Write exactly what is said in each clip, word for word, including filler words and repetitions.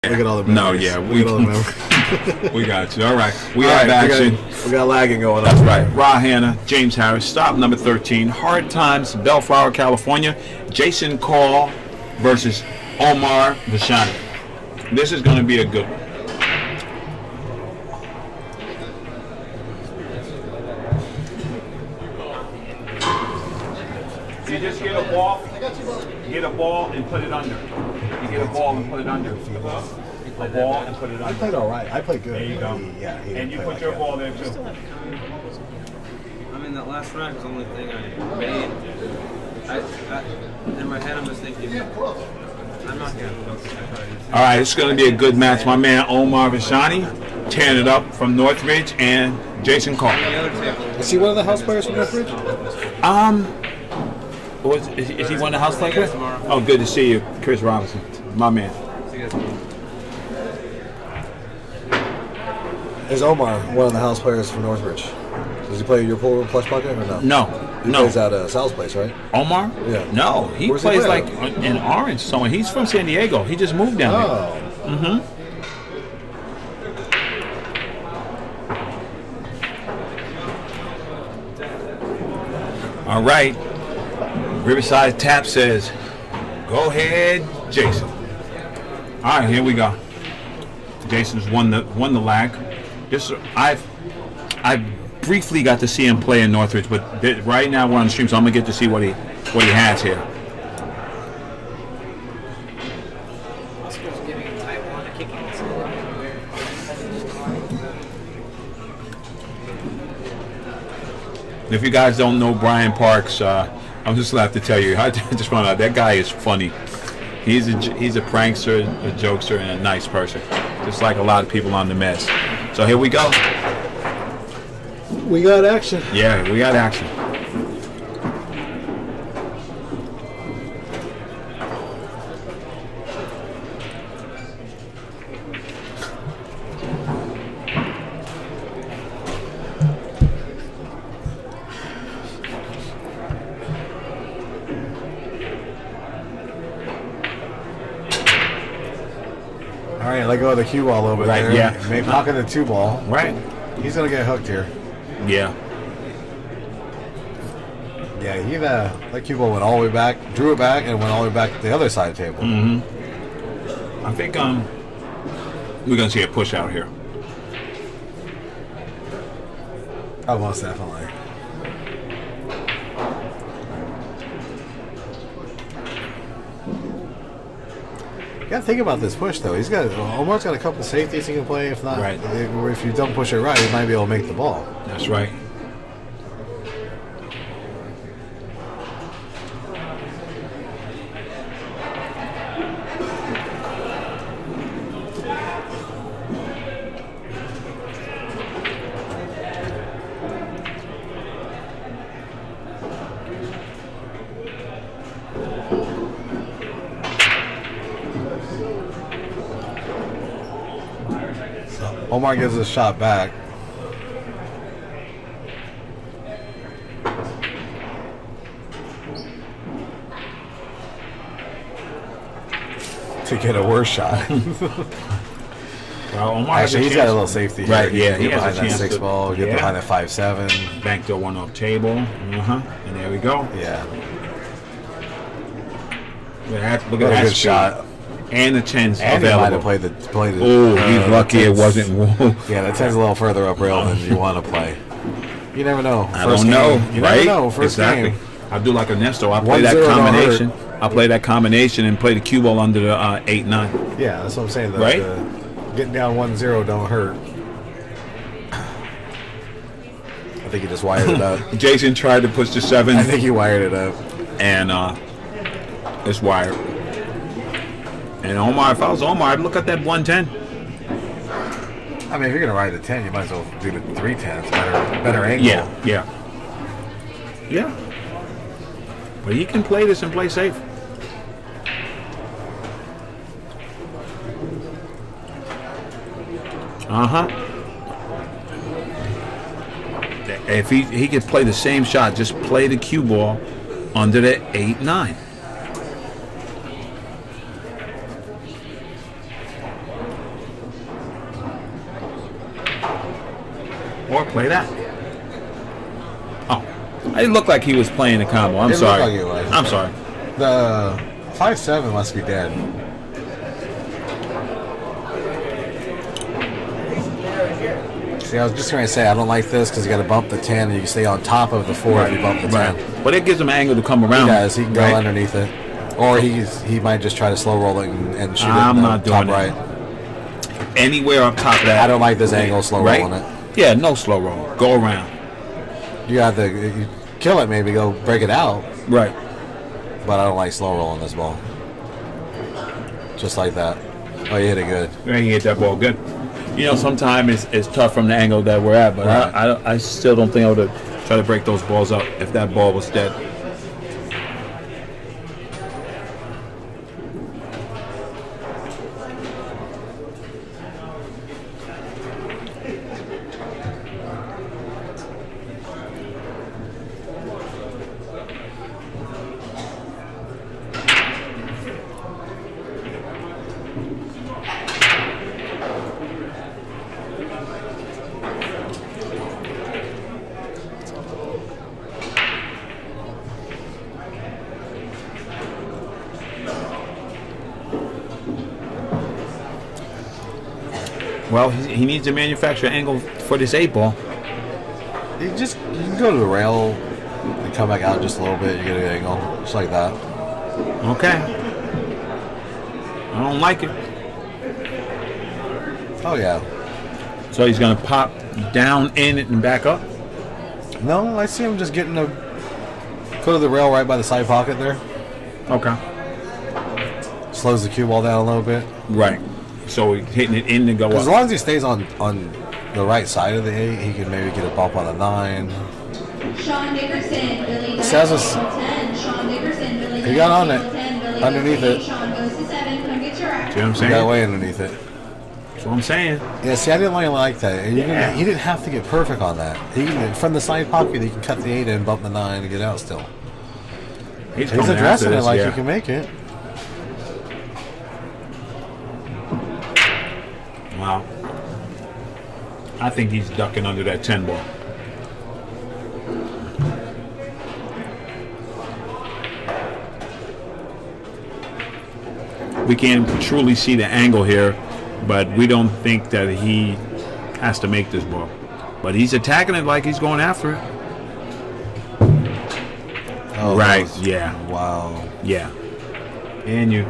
Look at all the No, memories. yeah, Look we at all the memories. we got you. All right, we All have right, action. We got, we got lagging going on. That's right. Ra Hanna, James Harris, stop number thirteen. Hard Times, Bellflower, California. Jason Call versus Omar Vashani. This is going to be a good one. You just get a ball, get a ball and put it under. You get a ball and put it under. A ball and put it I under. played all right. I played good. There you go. He- yeah, he And you didn't put play your like ball there too. I mean, that last rack was the only thing I made. I, I, in my head, I'm just thinking, I'm not going to focus. All right, it's going to be a good match. My man Omar Vashani tearing it up from Northridge and Jason Call. The other table. Is he one of the house players from Northridge? Um, was, is, is he one of the house players? Oh, good to see you, Chris Robinson, my man. See you guys tomorrow. Is Omar one of the house players from Northridge? Does he play your pool room plush bucket or no? No, He no. plays at uh, Sal's place, right? Omar? Yeah. No, he Where's he plays play like in Orange somewhere. He's from San Diego. He just moved down there. Oh. Mm-hmm. All right. Riverside Tap says, "Go ahead, Jason." All right, here we go. Jason's won the won the lag. This I've I briefly got to see him play in Northridge, but th- right now we're on the stream, so I'm gonna get to see what he what he has here. If you guys don't know Brian Parks, uh, I'm just gonna have to tell you. I just found out that guy is funny. He's a he's a prankster, a jokester, and a nice person, just like a lot of people on the mess. So here we go. We got action. Yeah, we got action. All right, let go of the cue ball a little bit Right, there. yeah. Maybe pocket the two ball. Right. He's gonna get hooked here. Yeah. Yeah, he uh, that cue ball went all the way back, drew it back, and went all the way back to the other side of the table. Mm-hmm. I think um we're gonna see a push out here. Oh, most definitely. You gotta think about this push though. He's got Omar's got a couple of safeties he can play. If not, Right. if you don't push it right, he might be able to make the ball. That's right. Omar gives a shot back. To get a worse shot. Well, Omar has Actually, a he's got a chance. little safety here. Right, yeah, Get he has behind a that chance six to- ball, get yeah. behind that five seven. Backdoor one off table. Uh-huh. And there we go. Yeah. Look at that, look What at a that good speed. shot. And the tens And he might have available. played the played the. Oh, he's uh, lucky it tens. wasn't. Whoa. Yeah, that ten's a little further up rail than you want to play. You never know. I First don't know, game. You right? never know. First exactly. game. I'll do like Ernesto. I'll play One that zero don't combination. I'll play that combination and play the cue ball under the uh, eight nine. Yeah, that's what I'm saying. The, Right? the getting down one zero don't hurt. I think he just wired it up. Jason tried to push the seven, I think he wired it up. and uh, it's wired. And Omar, if I was Omar, I'd look at that one ten. I mean, if you're gonna ride the ten, you might as well do the three ten. It's better, better angle. Yeah, yeah, yeah. But he can play this and play safe. Uh huh. If he he could play the same shot, just play the cue ball under the eight nine. Or play that. Oh, it looked like he was playing the combo. I'm It looked sorry. like it was. I'm sorry. The five seven must be dead. See, I was just going to say, I don't like this because you got to bump the ten and you can stay on top of the four if you bump the ten. Right. But it gives him an angle to come He around. does. He can go right? underneath it. Or he's he might just try to slow roll it and, and shoot I'm it in the not top doing right. it. Anywhere up top of that. I don't like this angle slow right? rolling it. Yeah, no slow roll. Go around. You have to you kill it, maybe go break it out. Right. But I don't like slow rolling this ball. Just like that. Oh, you hit it good. Yeah, he hit that ball good. You know, sometimes it's, it's tough from the angle that we're at, but Right. I, I, I still don't think I would have tried to break those balls up if that ball was dead. Well, he, he needs to manufacture an angle for this eight ball. You just you can go to the rail and come back out just a little bit. You get an angle, just like that. Okay. I don't like it. Oh yeah. So he's going to pop down in it and back up? No, I see him just getting a foot of the rail right by the side pocket there. Okay. Slows the cue ball down a little bit. Right. So he's hitting it in to go As up. long as he stays on on the right side of the eight, he can maybe get a bump on a nine. Sean Dickerson, Billy Says Dunn, us- table ten. Sean Dickerson, Billy He got Dunn, on table it. ten. Billy Underneath Dunn, it. Sean goes to seven. Come get your act. See what I'm He saying? got way underneath it. That's what I'm saying. Yeah, see, I didn't really like that. And you Yeah. didn't, he didn't have to get perfect on that. He can, from the side pocket, he can cut the eight in, bump the nine, and get out still. He's, He's coming addressing after it this, like yeah. he can make it. Wow. I think he's ducking under that ten ball. We can truly see the angle here, but we don't think that he has to make this ball. But he's attacking it like he's going after it. Oh, Right, that was- yeah. Wow. Yeah. And you.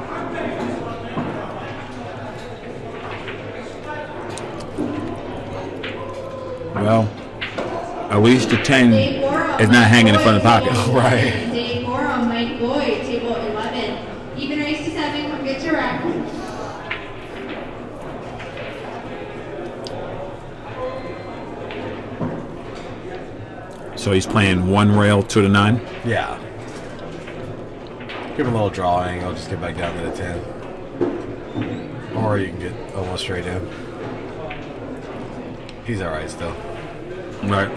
Well, at least the ten Dave Moore, is not hanging in front of the pocket. table Right. eleven. Dave Moore, Mike Boyd, table eleven. Even race to seven. Come get your act. So he's playing one rail to the nine. Yeah. Give him a little drawing. I'll just get back down to the ten. Or you can get almost straight in. He's all right still. Right.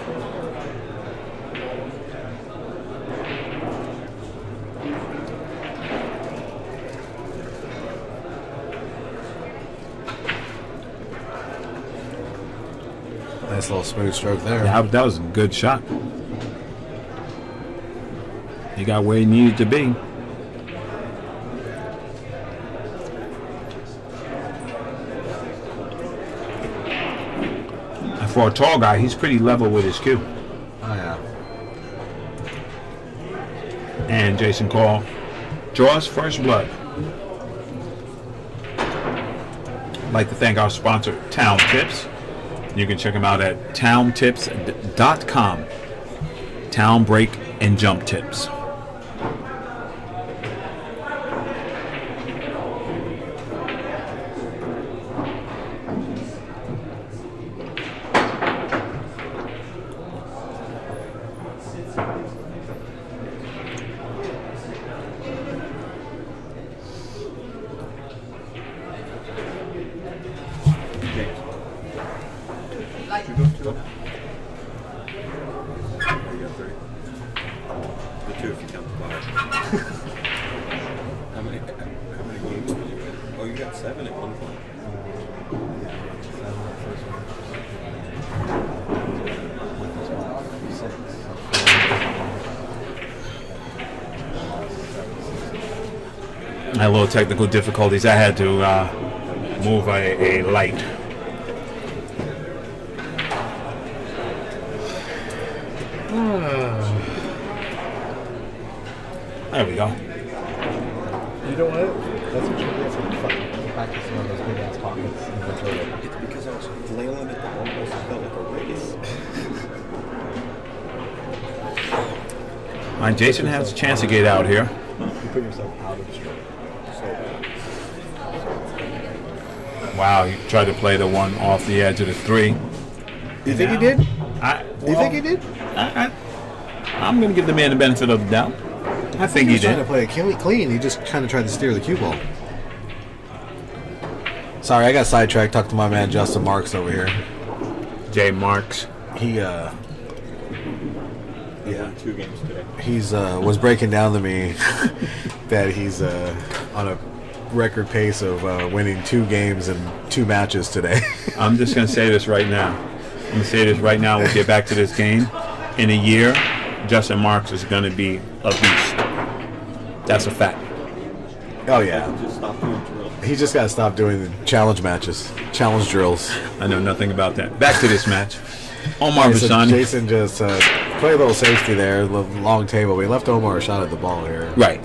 Nice little smooth stroke there. That, that was a good shot. He got where he needed to be. And for a tall guy, he's pretty level with his cue. Oh yeah. And Jason Call draws first blood. I'd like to thank our sponsor, Town Tips. You can check them out at town tips dot com. Town Break and Jump Tips. The two if you count the five. how many how many games did you win? Oh, you got seven at one point. I had a little technical difficulties. I had to uh, move a, a light. There we go. You know what? That's what you get from fucking practicing on those big ass pockets in the toilet. It's because I was flailing at the ball. It felt like a race. All right, Jason has a chance to get out here. You put yourself out of the stroke. So bad. Wow, he tried to play the one off the edge of the three. You think he did? I, well, You think he did? I, I, I'm going to give the man the benefit of the doubt. I think He he was trying did. to play it clean- clean. He just kind of tried to steer the cue ball. Sorry, I got sidetracked. Talked to my man Justin Marks over here. Jay Marks. He uh, yeah, Two games today. he's uh was breaking down to me that he's uh on a record pace of uh, winning two games and two matches today. I'm just going to say this right now. I'm going to say this right now. We'll get back to this game. In a year, Justin Marks is going to be a beast. That's a fact. Oh yeah, Just stop doing drills. he just got to stop doing the challenge matches, challenge drills. I know nothing about that. Back to this match. Omar Alright, so Bashan. Jason just uh, played a little safety there, a little long table. We left Omar a shot at the ball here. Right.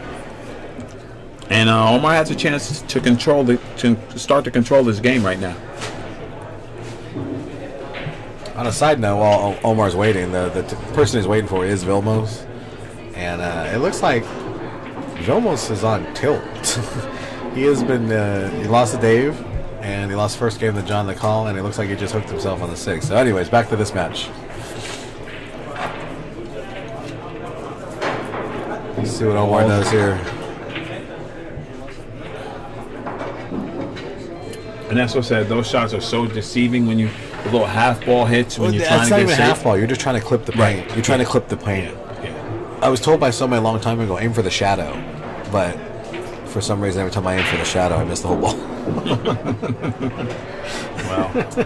And uh, Omar has a chance to control the to start to control this game right now. On a side note, while O- Omar's waiting, the, the t- person he's waiting for is Vilmos. And uh, it looks like Vilmos is on tilt. He has been, uh, he lost to Dave, and he lost the first game to John the Call, and it looks like he just hooked himself on the sixth. So anyways, back to this match. Let's see what Omar does here. And that's what I said. Those shots are so deceiving when you the little half ball hits when Well, you're that's trying not to even get half safe. ball. You're just trying to clip the paint. Right. You're trying to clip the paint. Yeah. I was told by somebody a long time ago, aim for the shadow. But for some reason, every time I aim for the shadow, I miss the whole ball. Wow.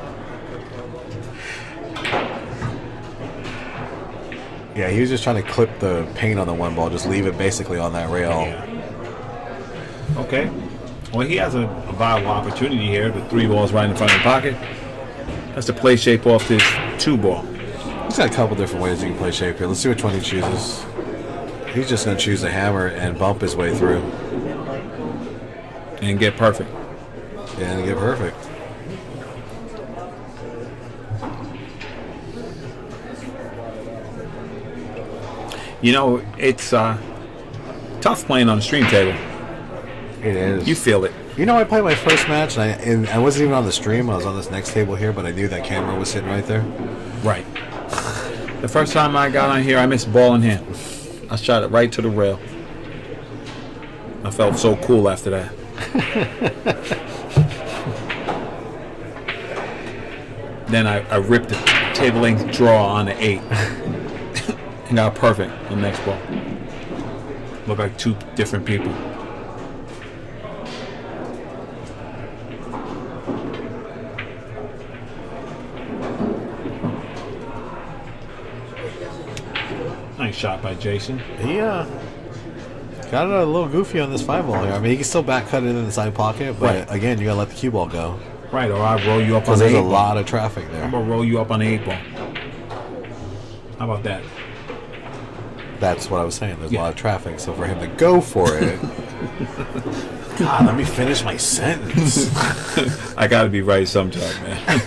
Yeah, he was just trying to clip the paint on the one ball, just leave it basically on that rail. Yeah. Okay. Well, he has a, a viable opportunity here. The three balls right in front of the pocket. That's the play shape off this two ball. He's got a couple different ways you can play shape here. Let's see which one he chooses. He's just going to choose a hammer and bump his way through. And get perfect. And get perfect. You know, it's uh, tough playing on the stream table. It is. You feel it. You know, I played my first match, and I, and I wasn't even on the stream. I was on this next table here, but I knew that camera was sitting right there. Right. The first time I got on here, I missed ball in hand. I shot it right to the rail. I felt so cool after that. Then I, I ripped the table length draw on the eight and got perfect on the next ball. Looked like two different people. Nice shot by Jason. He uh, got it a little goofy on this five ball here. I mean, he can still back cut it in the side pocket, but Right. again, you got to let the cue ball go. Right, or I'll roll you up on Because the there's eight a ball. lot of traffic there. I'm gonna roll you up on the eight ball. How about that? That's what I was saying. There's Yeah. a lot of traffic, so for him to go for it. God, let me finish my sentence. I gotta be right sometime,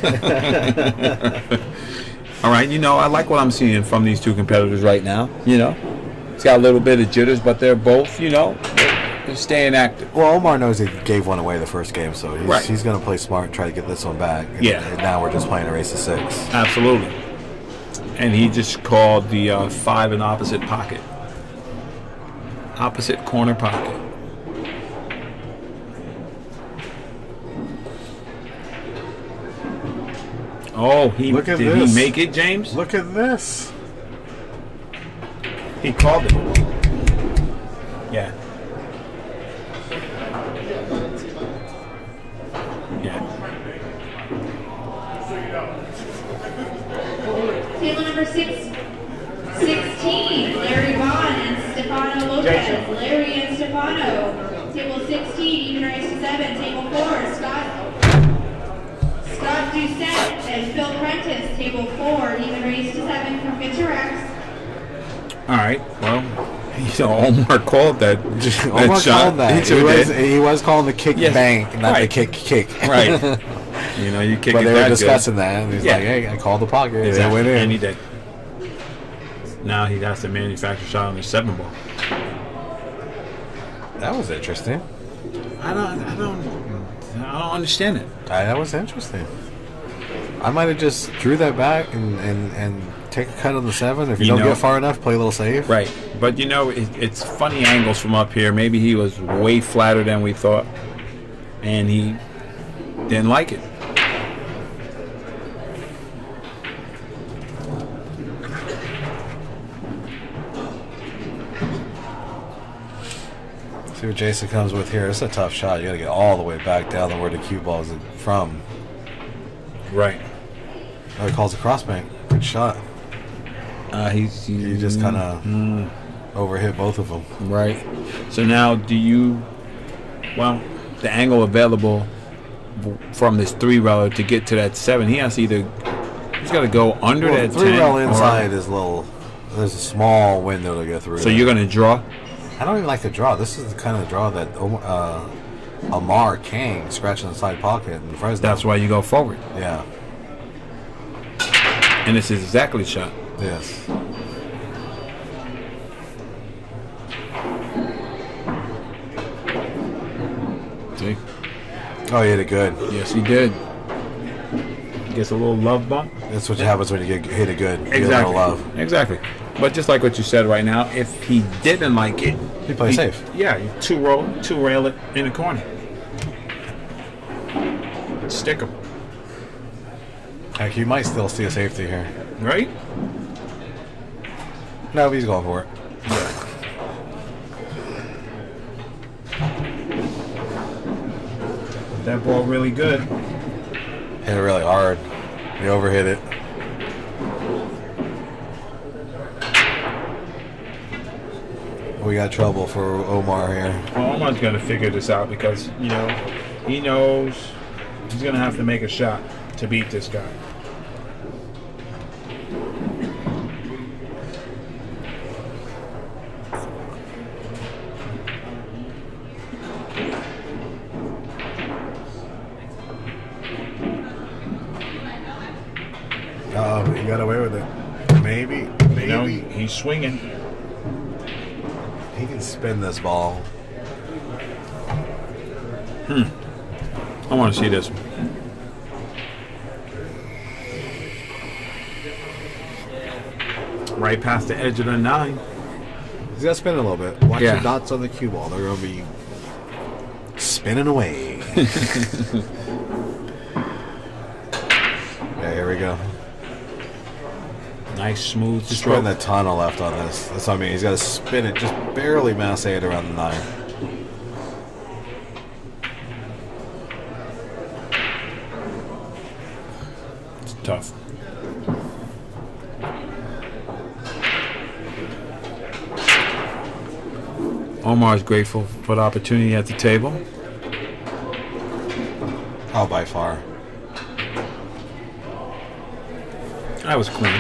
man. All right, you know, I like what I'm seeing from these two competitors right now. You know, it's got a little bit of jitters, but they're both, you know, they're staying active. Well, Omar knows he gave one away the first game, so he's, Right. he's going to play smart and try to get this one back. And, Yeah. and now we're just playing a race of six. Absolutely. And he just called the uh, five in opposite pocket, opposite corner pocket. Oh, he Look at did this. he make it, James? Look at this. He called it. Yeah. Yeah. Table number six, sixteen, Larry Vaughn and Stefano Lopez. Jason. Larry and Stefano. Table sixteen, even raised to seven. Table four, Scott Scott Doucette and Phil Prentice. Table four, even raised to seven from Good to Rex. All right. Well, you know, Omar called that, that Omar shot. called that. He He, sure was, did. he was calling the kick Yes. bank, not the Right. kick kick. Right. You know, you kick But it they that were good. discussing that, and he's Yeah. like, "Hey, I called the pocket. Exactly. They went in." And he did. Now he has to manufacture shot on the seven ball. That was interesting. I don't, I don't, I don't understand it. Uh, that was interesting. I might have just drew that back and, and, and take a cut on the seven. If you, You don't know- get far enough, play a little safe. Right. But you know, it, it's funny angles from up here. Maybe he was way flatter than we thought, and he didn't like it. See what Jason comes with here. It's a tough shot. You got to get all the way back down to where the cue ball is from. Right. Oh, he calls a crossbank. Good shot. Uh, he's he, He just kind of mm, overhit both of them. right. So now, do you? Well, the angle available w- from this three rail to get to that seven, he has to either he's got to go under Well, that three ten, rail or- inside is a little. There's a small window to get through. So you're gonna draw. I don't even like the draw. This is the kind of draw that Omar, uh, Amar Kang scratching the side pocket in Fresno. That's why you go forward, Yeah. and this is exactly the shot. Yes. See? Oh, he hit it good. Yes, he did. Gets a little love bump. That's what happens when you get hit it good. You get a Exactly. little love. Exactly. But just like what you said right now, if he didn't like it, You play safe. Yeah, you two roll, two rail it in the corner. Stick him, Heck, you might still see a safety here. right? No, he's going for it. That ball really good. Hit it really hard. He overhit it. We got trouble for Omar here. Well, Omar's gonna figure this out because you know he knows he's gonna have to make a shot to beat this guy. Oh, he got away with it. Maybe, maybe. You know, he's swinging. He can spin this ball. I want to see this. Right past the edge of the nine. He's got to spin it a little bit. Watch Yeah. the dots on the cue ball. They're going to be spinning away. Yeah, here we go. Nice smooth Just stroke. putting a ton of left on this. That's what I mean. He's got to spin it, just barely massage it around the nine. It's tough. Omar's grateful for the opportunity at the table. Oh, by far. That was clean.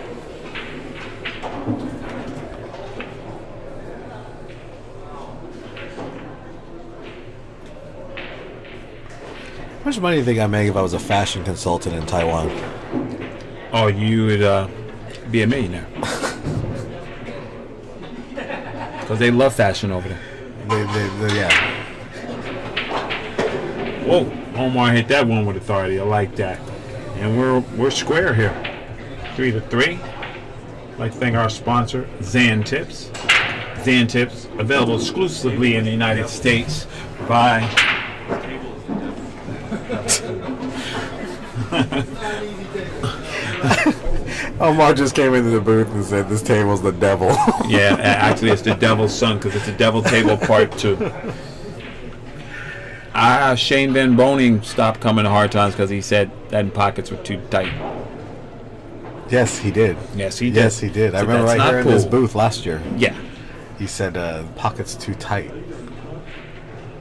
How much money do you think I'd make if I was a fashion consultant in Taiwan? Oh, you would uh, be a millionaire. Because they love fashion over there. They, they, they, yeah. Whoa, Omar hit that one with authority. I like that. And we're we're square here. Three to three. I'd like to thank our sponsor, Zan Tips. Zan Tips, available exclusively in the United States by Omar just came into the booth and said, "This table's the devil." Yeah, a- actually it's the Devil's Son because it's the Devil Table Part Two. Ah, Shane Van Boning stopped coming to Hard Times because he said that pockets were too tight. Yes, he did. Yes, he did. Yes, he did. I So remember that's right not here in this cool. booth last year. Yeah. He said, uh, "Pockets too tight."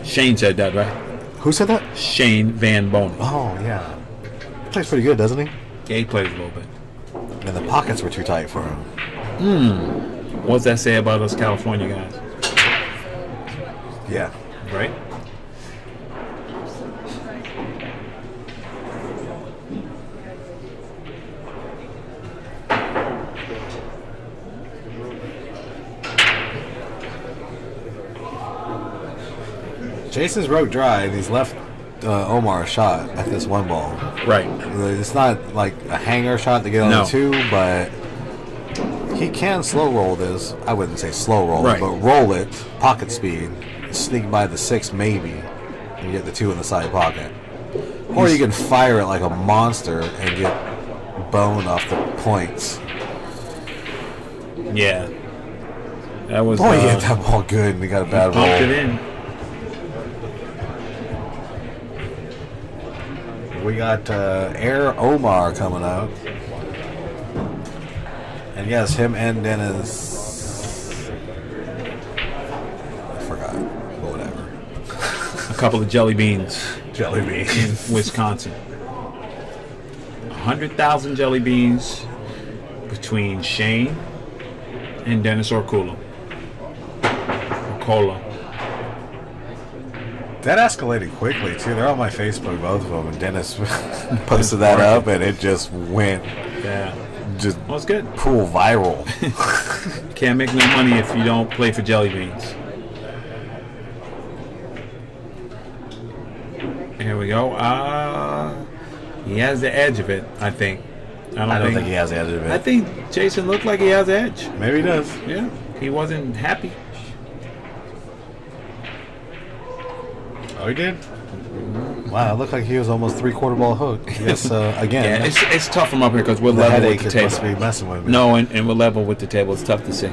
Shane said that, right? Who said that? Shane Van Bonen. Oh, yeah. He plays pretty good, doesn't he? Yeah, he plays a little bit. And the pockets were too tight for him. Hmm. What's that say about us California guys? Yeah. Right? Jason's wrote dry, and he's left uh, Omar a shot at this one ball. Right. It's not like a hanger shot to get on No. the two, but he can slow roll this. I wouldn't say slow roll, Right. but roll it, pocket speed, sneak by the six maybe, and get the two in the side pocket. Or you can fire it like a monster and get bone off the points. Yeah. That was. Boy, uh, he hit that ball good, and he got a bad pumped it roll. in. We got uh, Air Omar coming out. And yes, him and Dennis. I forgot. But whatever. A couple of jelly beans Jelly in beans. Wisconsin. A hundred thousand jelly beans between Shane and Dennis Orcola. Orcola. That escalated quickly, too. They're on my Facebook, both of them. And Dennis posted that up, and it just went, Yeah. just Well, it's good. pool viral. Can't make no money if you don't play for jelly beans. Here we go. Uh, he has the edge of it, I think. I don't, I don't think, think he has the edge of I it. think Jason looked like he has the edge. Maybe he does. Yeah. He wasn't happy. Oh, he did? Wow, it looked like he was almost three-quarter ball hooked. Yes, uh, again. Yeah, it's it's tough from up here because we're the level headache with the is must table. be messing with me. No, and, and we're level with the table. It's tough to see.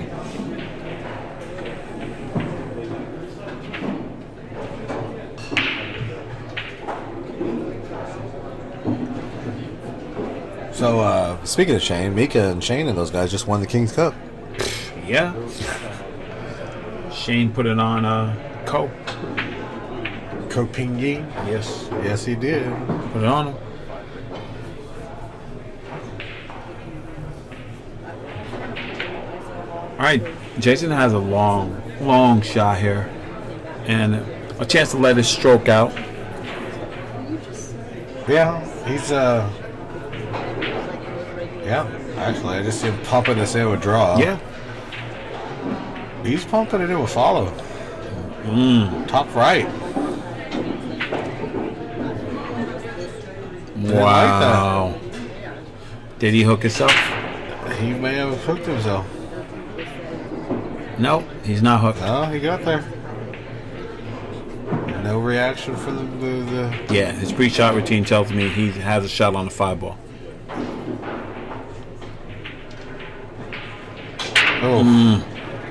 So, uh, speaking of Shane, Mika and Shane and those guys just won the King's Cup. Yeah. Shane put it on uh, Co. Kopingi. Yes. Yes, he did. Put it on him. All right. Jason has a long, long shot here. And a chance to let his stroke out. Yeah, he's, uh... Yeah, actually, I just see him pumping this in with draw. Yeah. He's pumping it in with follow. Mm. Top right. Didn't Wow. Did he hook himself? He may have hooked himself. No, he's not hooked. No, he got there. No reaction for the... the, the Yeah, his pre-shot routine tells me he has a shot on the five ball. oh. Mm.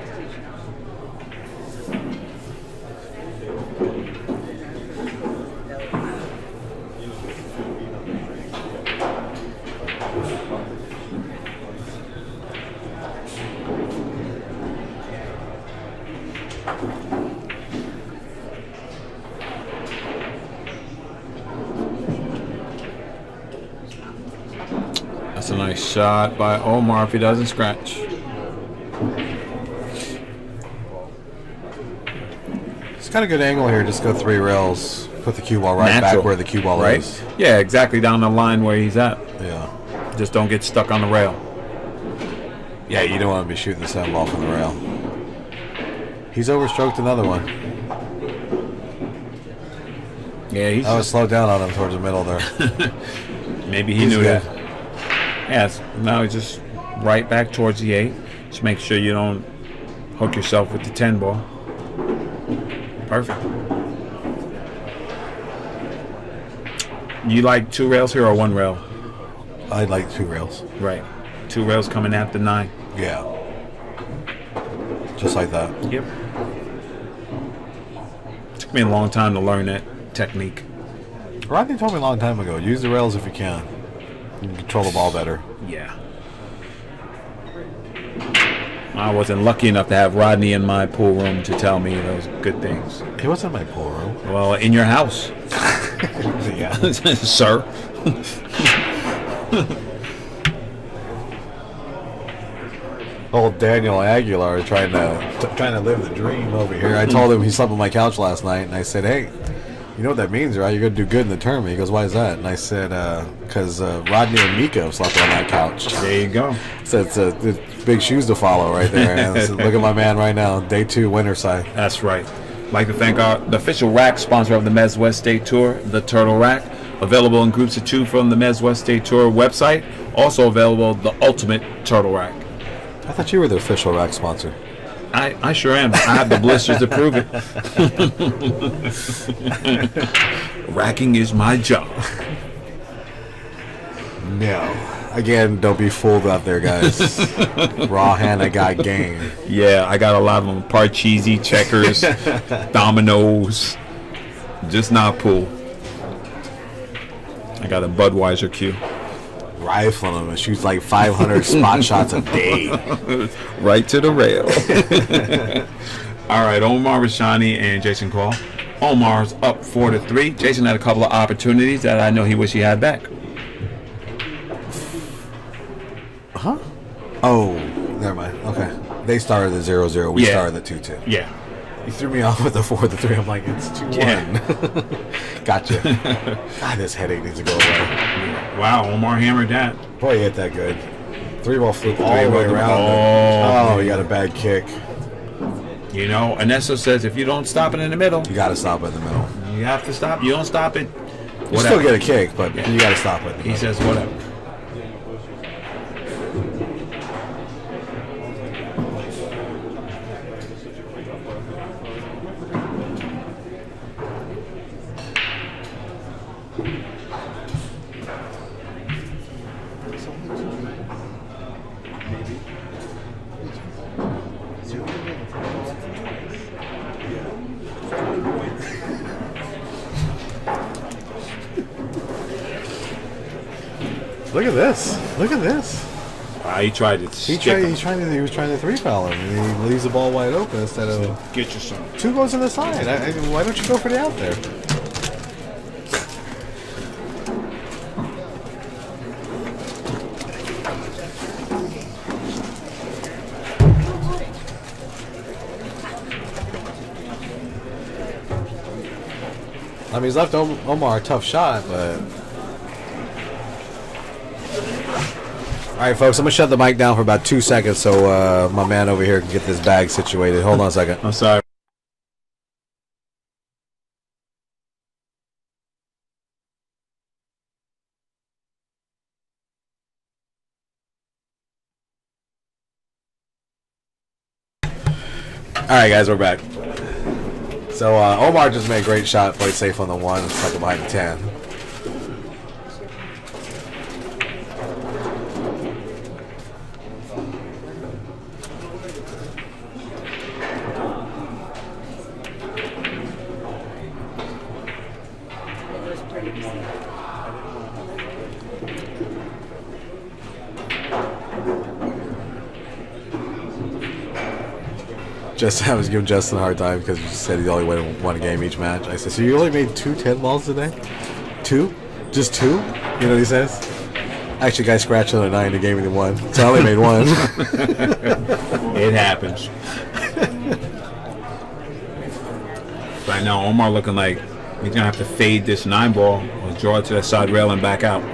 That's a nice shot by Omar if he doesn't scratch. It's got a good angle here. Just go three rails. Put the cue ball right Natural, back where the cue ball right? is. Yeah, exactly down the line where he's at. Yeah. Just don't get stuck on the rail. Yeah, you don't want to be shooting the seven ball from the rail. He's overstroked another one. Yeah, he's I was slowed down on him towards the middle there. maybe he He's knew good. that. Yes, now he's just right back towards the eight. Just make sure you don't hook yourself with the ten ball. Perfect. You like two rails here or one rail? I'd like two rails. Right. Two rails coming at the nine. Yeah. Just like that. Yep. Took me a long time to learn that technique. Rodney told me a long time ago, use the rails if you can. You can control the ball better. Yeah. I wasn't lucky enough to have Rodney in my pool room to tell me those good things. He wasn't in my pool room. Well, in your house, Yeah. sir. Old Daniel Aguilar trying to t- trying to live the dream over here. I told him he slept on my couch last night, and I said, "Hey, you know what that means, right? You're gonna do good in the tournament." He goes, "Why is that?" And I said, "Because uh, uh, Rodney and Mika slept on that couch." There you go. So it's, uh, it's big shoes to follow right there. And I said, look at my man right now, day two, winter side. That's right. I'd like to thank our the official rack sponsor of the Mez West State Tour, the Turtle Rack. Available in groups of two from the Mez West State Tour website. Also available, the Ultimate Turtle Rack. I thought you were the official rack sponsor. I, I sure am. I have the blisters to prove it. Racking is my job. No. Again, don't be fooled out there, guys. Raw hand, I got game. Yeah, I got a lot of them. Parcheesi, checkers, dominoes. Just not pool. I got a Budweiser cue. Rifling him and shoots like five hundred spot shots a day. Right to the rail. All right, Omar Rashani and Jason Call. Omar's up four to three. Jason had a couple of opportunities that I know he wish he had back. Huh? Oh, never mind. Okay. They started at zero zero. We Yeah. started at two two. Yeah. You threw me off with the four to three. I'm like, it's two one. Yeah. Gotcha. God, this headache needs to go away. Wow, Omar hammered that. Boy, you hit that good. Three ball flew all Three the way ball- around. oh, Oh, you got a bad kick. You know, Ernesto says if you don't stop it in the middle, You got to stop it in the middle. you have to stop. You don't stop it, You whatever. still get a kick, but Yeah. you got to stop it. He says whatever. Look at this. Look at this. Ah, he tried to He stick tried. him. He's trying to. He was trying to three foul him, and he leaves the ball wide open instead of Get your son. two goes in the side. I, I, why don't you go for the out there? I mean, he's left Om- Omar a tough shot, but. All right, folks, I'm going to shut the mic down for about two seconds so uh, my man over here can get this bag situated. Hold on a second. I'm sorry. All right, guys, we're back. So uh, Omar just made a great shot, played safe on the one, and stuck it behind the ten. Just I was giving Justin a hard time because he said he only won one game each match. I said, so you only made two ten balls today? Two? Just two? You know what he says? Actually, guy scratched on a nine and gave me the one. So I only made one. It happens. Right now, Omar looking like he's gonna have to fade this nine ball or draw it to the side rail and back out.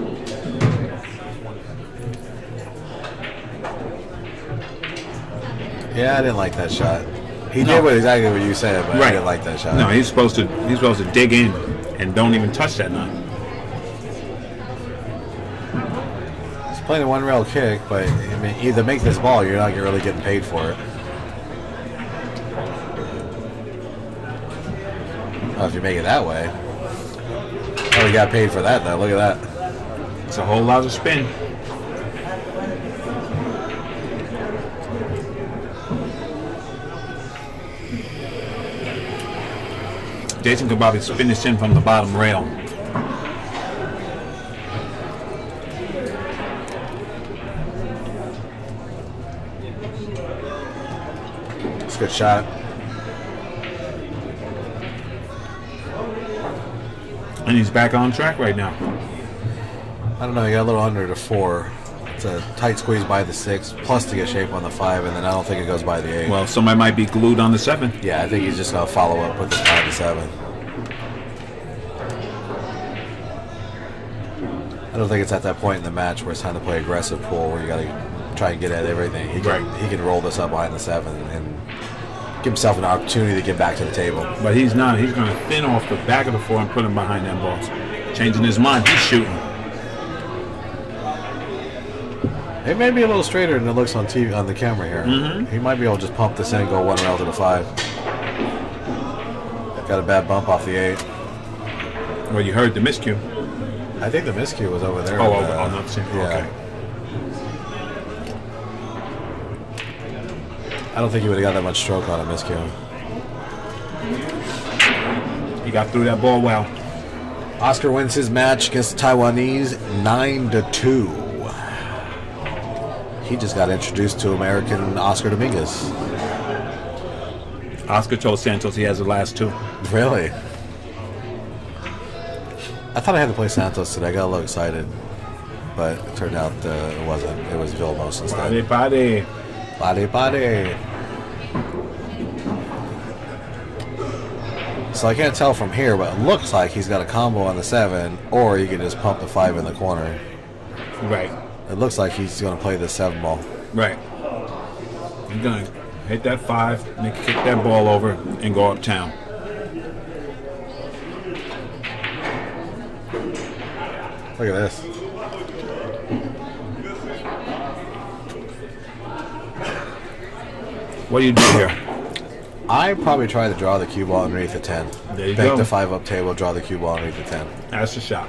Yeah, I didn't like that shot. He No. did what exactly what you said, but I didn't like that shot. No, he's supposed to. He's supposed to dig in and don't even touch that nine. He's playing a one rail kick, but I mean, either make this ball, you're not really getting paid for it. Oh, if you make it that way. Oh, you got paid for that though. Look at that. It's a whole lot of spin. Jason could probably spin this in from the bottom rail. It's a good shot. And he's back on track right now. I don't know. He got a little under the four. It's a tight squeeze by the six, plus to get shape on the five, and then I don't think it goes by the eight. Well, somebody might be glued on the seven. Yeah, I think he's just gonna follow up with the five to seven. I don't think it's at that point in the match where it's time to play aggressive pool, where you gotta try and get at everything. He can Right. he can roll this up behind the seven and give himself an opportunity to get back to the table. But he's not. He's going to thin off the back of the four and put him behind them balls. Changing his mind. He's shooting. It may be a little straighter than it looks on T V on the camera here. Mhm. He might be able to just pump this in and go one rail to the five. Got a bad bump off the eight. Well, you heard the miscue. I think the miscue was over there. Oh, uh, oh, oh, not the same. yeah. Okay. I don't think he would have got that much stroke on a miscue. He got through that ball well. Oscar wins his match against the Taiwanese nine to two. He just got introduced to American Oscar Dominguez. Oscar told Santos he has the last two. Really? I thought I had to play Santos today. I got a little excited, but it turned out uh, it wasn't. It was Vilmos instead. Body, body. Body, body. So I can't tell from here, but it looks like he's got a combo on the seven, or he can just pump the five in the corner. Right. It looks like he's going to play the seven ball. Right. He's going to hit that five, make kick that ball over, and go uptown. Look at this. What do you do here? I probably try to draw the cue ball underneath the ten. There you Bank go. the five up table, draw the cue ball underneath the ten. That's the shot.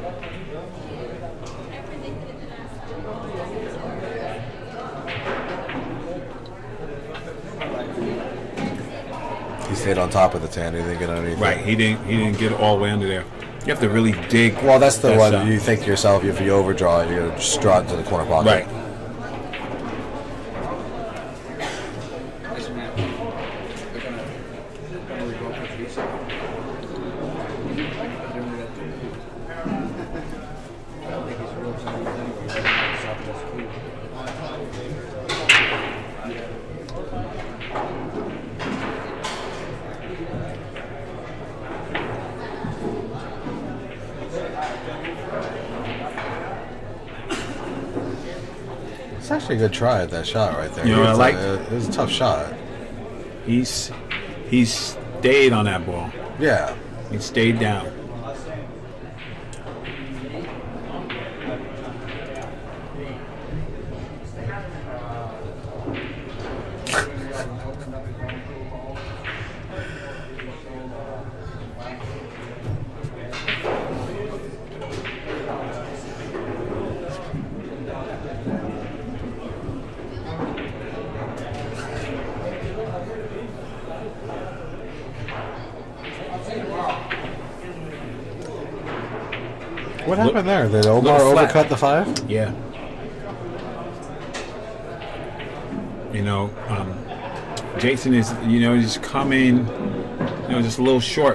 He stayed on top of the ten. He didn't get underneath Right. it. He didn't. He didn't get all the way under there. You have to really dig. Well, that's the that one shot. you think to yourself, if you overdraw it, you're going to just draw it into the corner pocket. Right. It's actually a good try at that shot right there. You know what I It's like? a- it was a tough shot. He's he stayed on that ball. Yeah. He stayed down. What happened there? Did Omar Little flat. overcut the five? Yeah. You know, um, Jason is, you know, he's coming, you know, just a little short.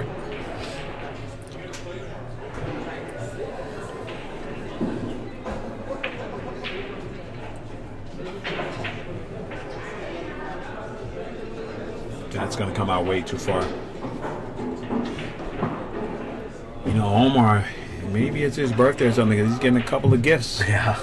That's going to come out way too far. You know, Omar, maybe it's his birthday or something, 'cause he's getting a couple of gifts. Yeah.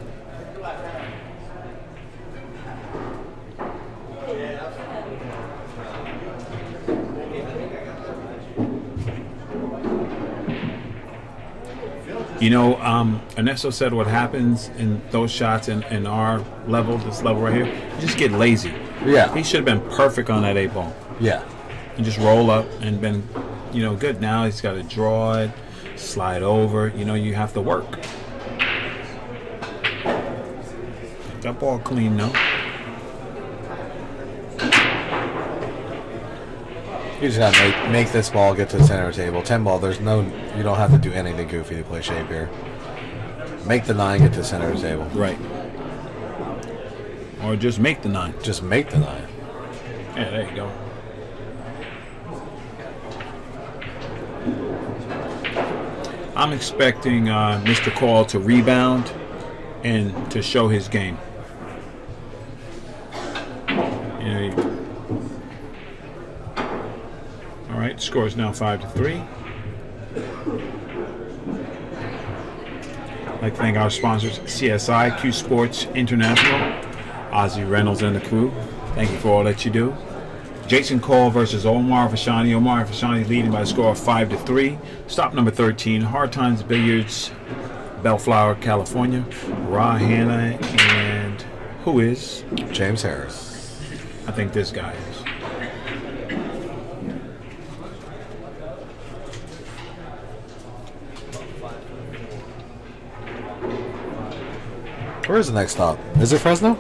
You know, um, Ernesto said what happens in those shots in, in our level, this level right here, you just get lazy. Yeah. He should have been perfect on that eight ball. Yeah. And just roll up and been, you know, good. Now he's got to draw it, slide over. You know, you have to work. That ball clean, no? You just gotta make make this ball get to the center of the table. Ten ball. There's no. You don't have to do anything goofy to play shape here. Make the nine get to the center of the table. Right. Or just make the nine. Just make the nine. Yeah, there you go. I'm expecting uh, Mister Call to rebound and to show his game. You know, he- all right, score is now five to three. I'd like to thank our sponsors, C S I, Q Sports International, Ozzy Reynolds and the crew. Thank you for all that you do. Jason Cole versus Omar Fashani. Omar Fashani leading by a score of five to three. Stop number thirteen, Hard Times Billiards, Bellflower, California. Ra Hanna and who is? James Harris. I think this guy is. Where is the next stop? Is it Fresno?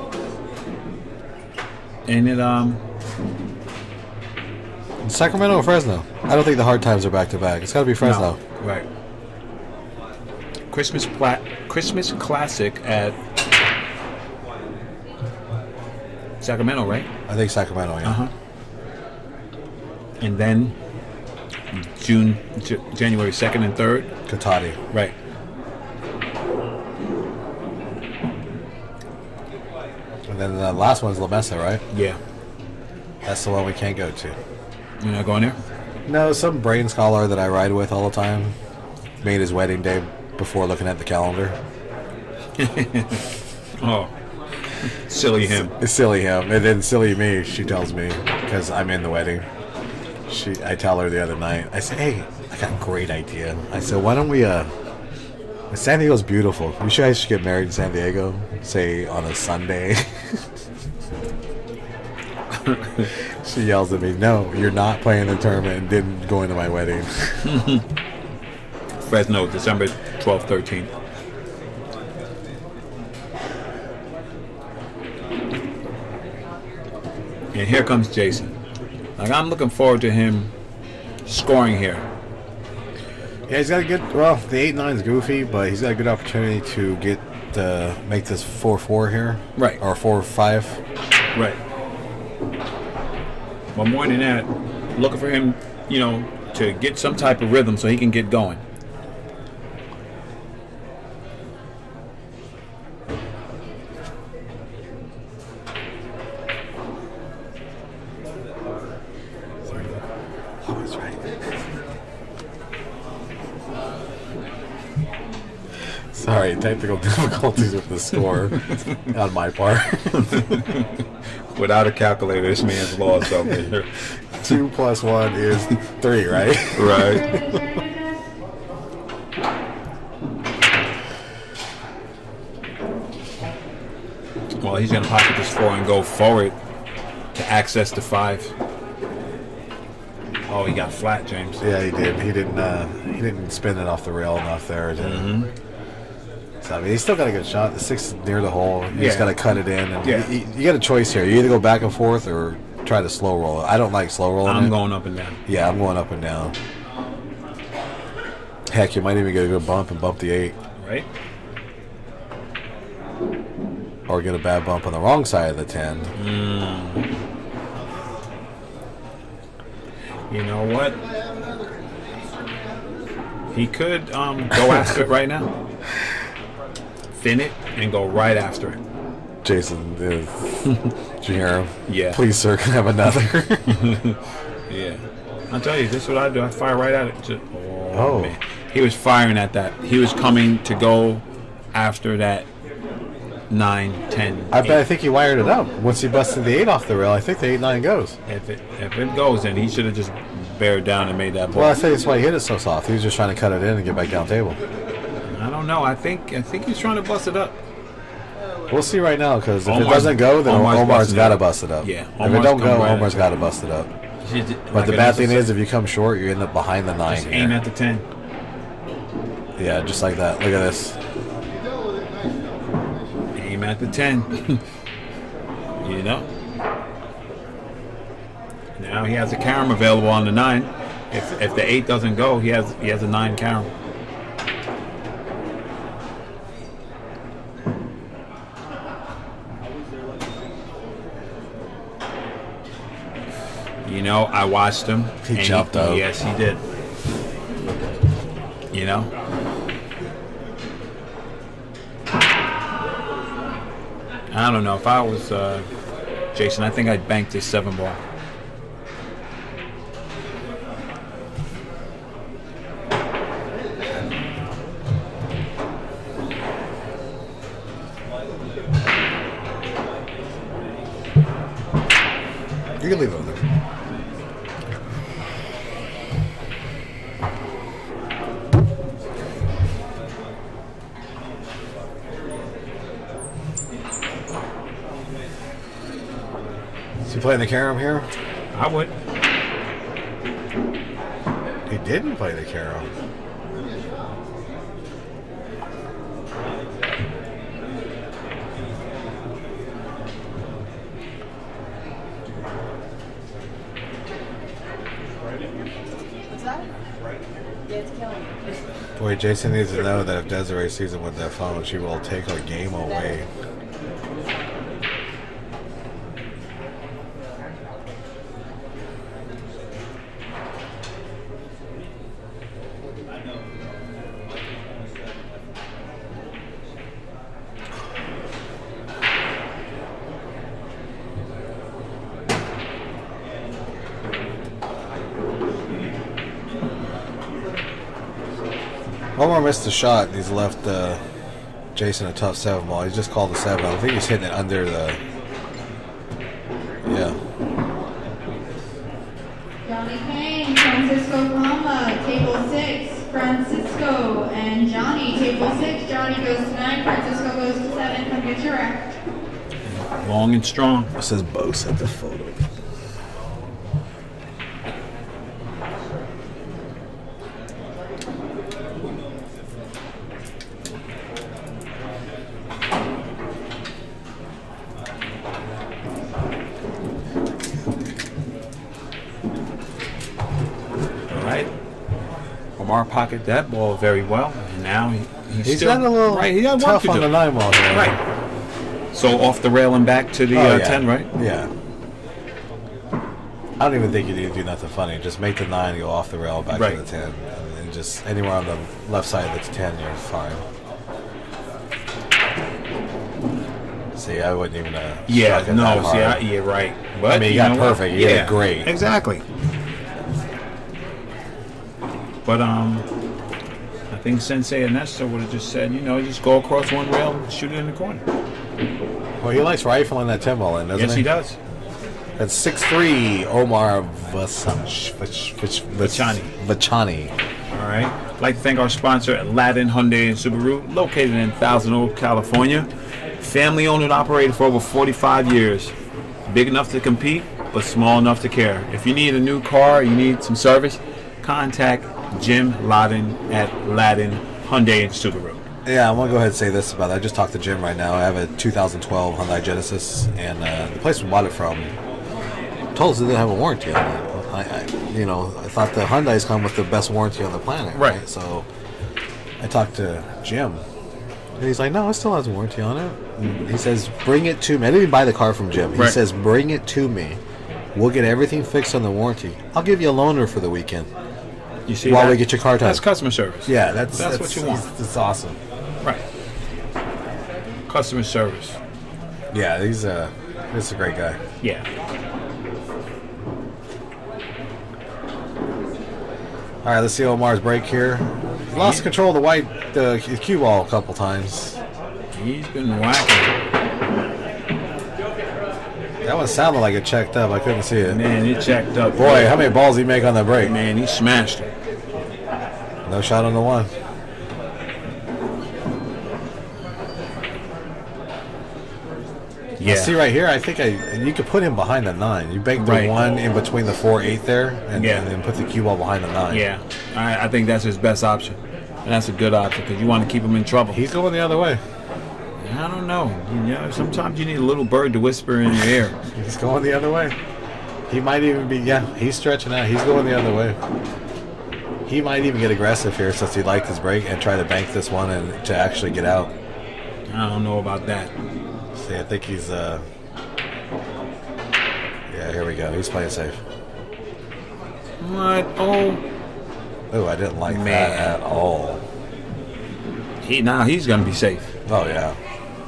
And it um Sacramento or Fresno? I don't think the Hard Times are back to back. It's got to be Fresno. no, right. Christmas pla- Christmas Classic at Sacramento, right? I think Sacramento. Yeah. Uh huh. And then June, J- January second and third. Katati. Right. And then the last one's La Mesa, right? Yeah. That's the one we can't go to. You're not going there? No, some brain scholar that I ride with all the time made his wedding day before looking at the calendar. Oh, silly him. It's silly him, and then silly me. She tells me because I'm in the wedding. She, I tell her the other night. I say, "Hey, I got a great idea." I said, "Why don't we? Uh, San Diego's beautiful. We should, I should get married in San Diego, say on a Sunday." She yells at me, "No, you're not playing the tournament and didn't go into my wedding." Fresno, December twelfth, thirteenth. And here comes Jason. Like, I'm looking forward to him scoring here. Yeah, he's got a good. Well, the eight nine is goofy, but he's got a good opportunity to get uh, make this four four here, Right. Or four five. Right. But more than that, looking for him, you know, to get some type of rhythm so he can get going. Oh, that's right. Sorry, technical difficulties with the score on my part. Without a calculator, this man's lost over here. Two plus one is three, right? Right. Well, he's going to pocket this four and go forward to access the five. Oh, he got flat, James. Yeah, he did. He didn't. Uh, he didn't spin it off the rail enough there. Did mm-hmm. So I mean, he's still got a good shot. The six is near the hole. You Yeah. just got to cut it in. And Yeah. you, you got a choice here. You either go back and forth or try to slow roll it. I don't like slow rolling. I'm it. going up and down. Yeah, I'm going up and down. Heck, you might even get a good bump and bump the eight, Right? or get a bad bump on the wrong side of the ten. You know what? He could um, go after it right now. Thin it and go right after it. Jason, is, did you hear him? Yeah. Please, sir, can I have another? Yeah. I'll tell you, this is what I do. I fire right at it. Just, oh, Oh. man. He was firing at that. He was coming to go after that nine, ten, I bet. I eight. think he wired it up. Once he busted the eight off the rail, I think the eight nine goes. If it if it goes, then he should have just bared down and made that ball. Well, I think that's why he hit it so soft. He was just trying to cut it in and get back down table. I don't know. I think I think he's trying to bust it up. We'll see right now, because if it Omar's- doesn't go, then Omar's Omar's, busting got to it up. bust it up. Yeah, If it Omar's don't come go, right Omar's at got to bust it up. Just- But like the an bad thing assistant. is, if you come short, you end up behind the nine. Just here. aim at the ten. Yeah, just like that. Look at this. Aim at the ten. You know. Now he has a carom available on the nine. If if the eight doesn't go, he has he has a nine carom. You know, I watched him. He and jumped up. Yes, he did. You know? I don't know. If I was uh, Jason, I think I'd bank this seven ball. You can leave it on there. Is he playing the carom here? I would. He didn't play the carom. Boy, Jason needs to know that if Desiree sees him with that phone, she will take her game away. Omar missed the shot. He's left uh, Jason a tough seven ball. He's just called a seven. I think he's hitting it under the. Yeah. Johnny Payne, Francisco Palma, table six, Francisco and Johnny, table six. Johnny goes to nine, Francisco goes to seven. Come get your act. Long and strong. It says Bo sent the photo. Omar pocketed that ball very well, and now he, he's, He's still got a little right. He got work tough to on do. the nine ball here. Right. So off the rail and back to the Oh, uh, yeah. ten, right? Yeah. I don't even think you need to do nothing funny. Just make the nine go off the rail back Right. to the ten. And just anywhere on the left side that's ten, you're fine. See, I wouldn't even uh, Yeah. strike it No. that See, I, hard. yeah, right. But I mean, you you got know what? perfect. You yeah, did great. Exactly. But um, I think Sensei Ernesto would have just said, you know, just go across one rail and shoot it in the corner. Well, he likes rifling that ten ball in, doesn't Yes, he? he does. That's six three Omar Vasach, Vach, Vach, Vachani. Vachani. All right. I'd like to thank our sponsor, Aladdin Hyundai and Subaru, located in Thousand Oaks, California. Family owned and operated for over forty-five years. Big enough to compete, but small enough to care. If you need a new car, you need some service, contact Jim Ladin at Ladin Hyundai and Subaru. Yeah, I'm gonna go ahead and say this about it. I just talked to Jim right now. I have a two thousand twelve Hyundai Genesis, and uh, the place we bought it from told us it didn't have a warranty on it. I, I, you know, I thought the Hyundais come with the best warranty on the planet, right? Right. So I talked to Jim, and he's like, "No, it still has a warranty on it." And he says, "Bring it to me." I didn't even buy the car from Jim. He Right. says, "Bring it to me. We'll get everything fixed on the warranty. I'll give you a loaner for the weekend You see while that? we get your car done." That's customer service. Yeah, that's That's what you want. It's awesome. Right. Customer service. Yeah, he's a he's a great guy. Yeah. All right, let's see Omar's break here. He lost control of the white the cue ball a couple times. He's been whacking. That one sounded like it checked up. I couldn't see it. Man, it checked up. Boy, how many balls did he make on that break? Man, he smashed it. No shot on the one. Yeah. See right here, I think I you could put him behind the nine. You bank the Right. one in between the four eight there, and, Yeah. and then put the cue ball behind the nine. Yeah. I, I think that's his best option. And that's a good option because you want to keep him in trouble. He's going the other way. I don't know. You know, sometimes you need a little bird to whisper in your ear. He's going the other way. He might even be, yeah, he's stretching out. He's going the other way. He might even get aggressive here since he liked his break and try to bank this one and to actually get out. I don't know about that. See, I think he's, uh, yeah, here we go. He's playing safe. What? Oh, Oh, I didn't like Man. that at all. he now he's gonna be safe. Oh yeah.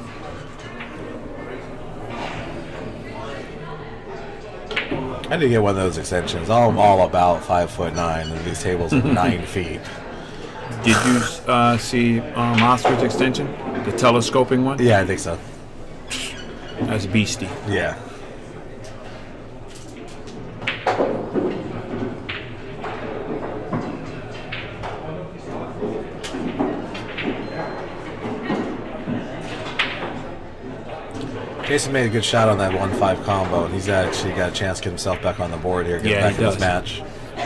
I need to get one of those extensions. I'm all about five foot nine, and these tables are nine feet. Did you uh, see um, Oscar's extension, the telescoping one? Yeah, I think so. That's beastie. Yeah. Jason made a good shot on that one five combo, and he's actually got a chance to get himself back on the board here, get Yeah, back he in this does. match.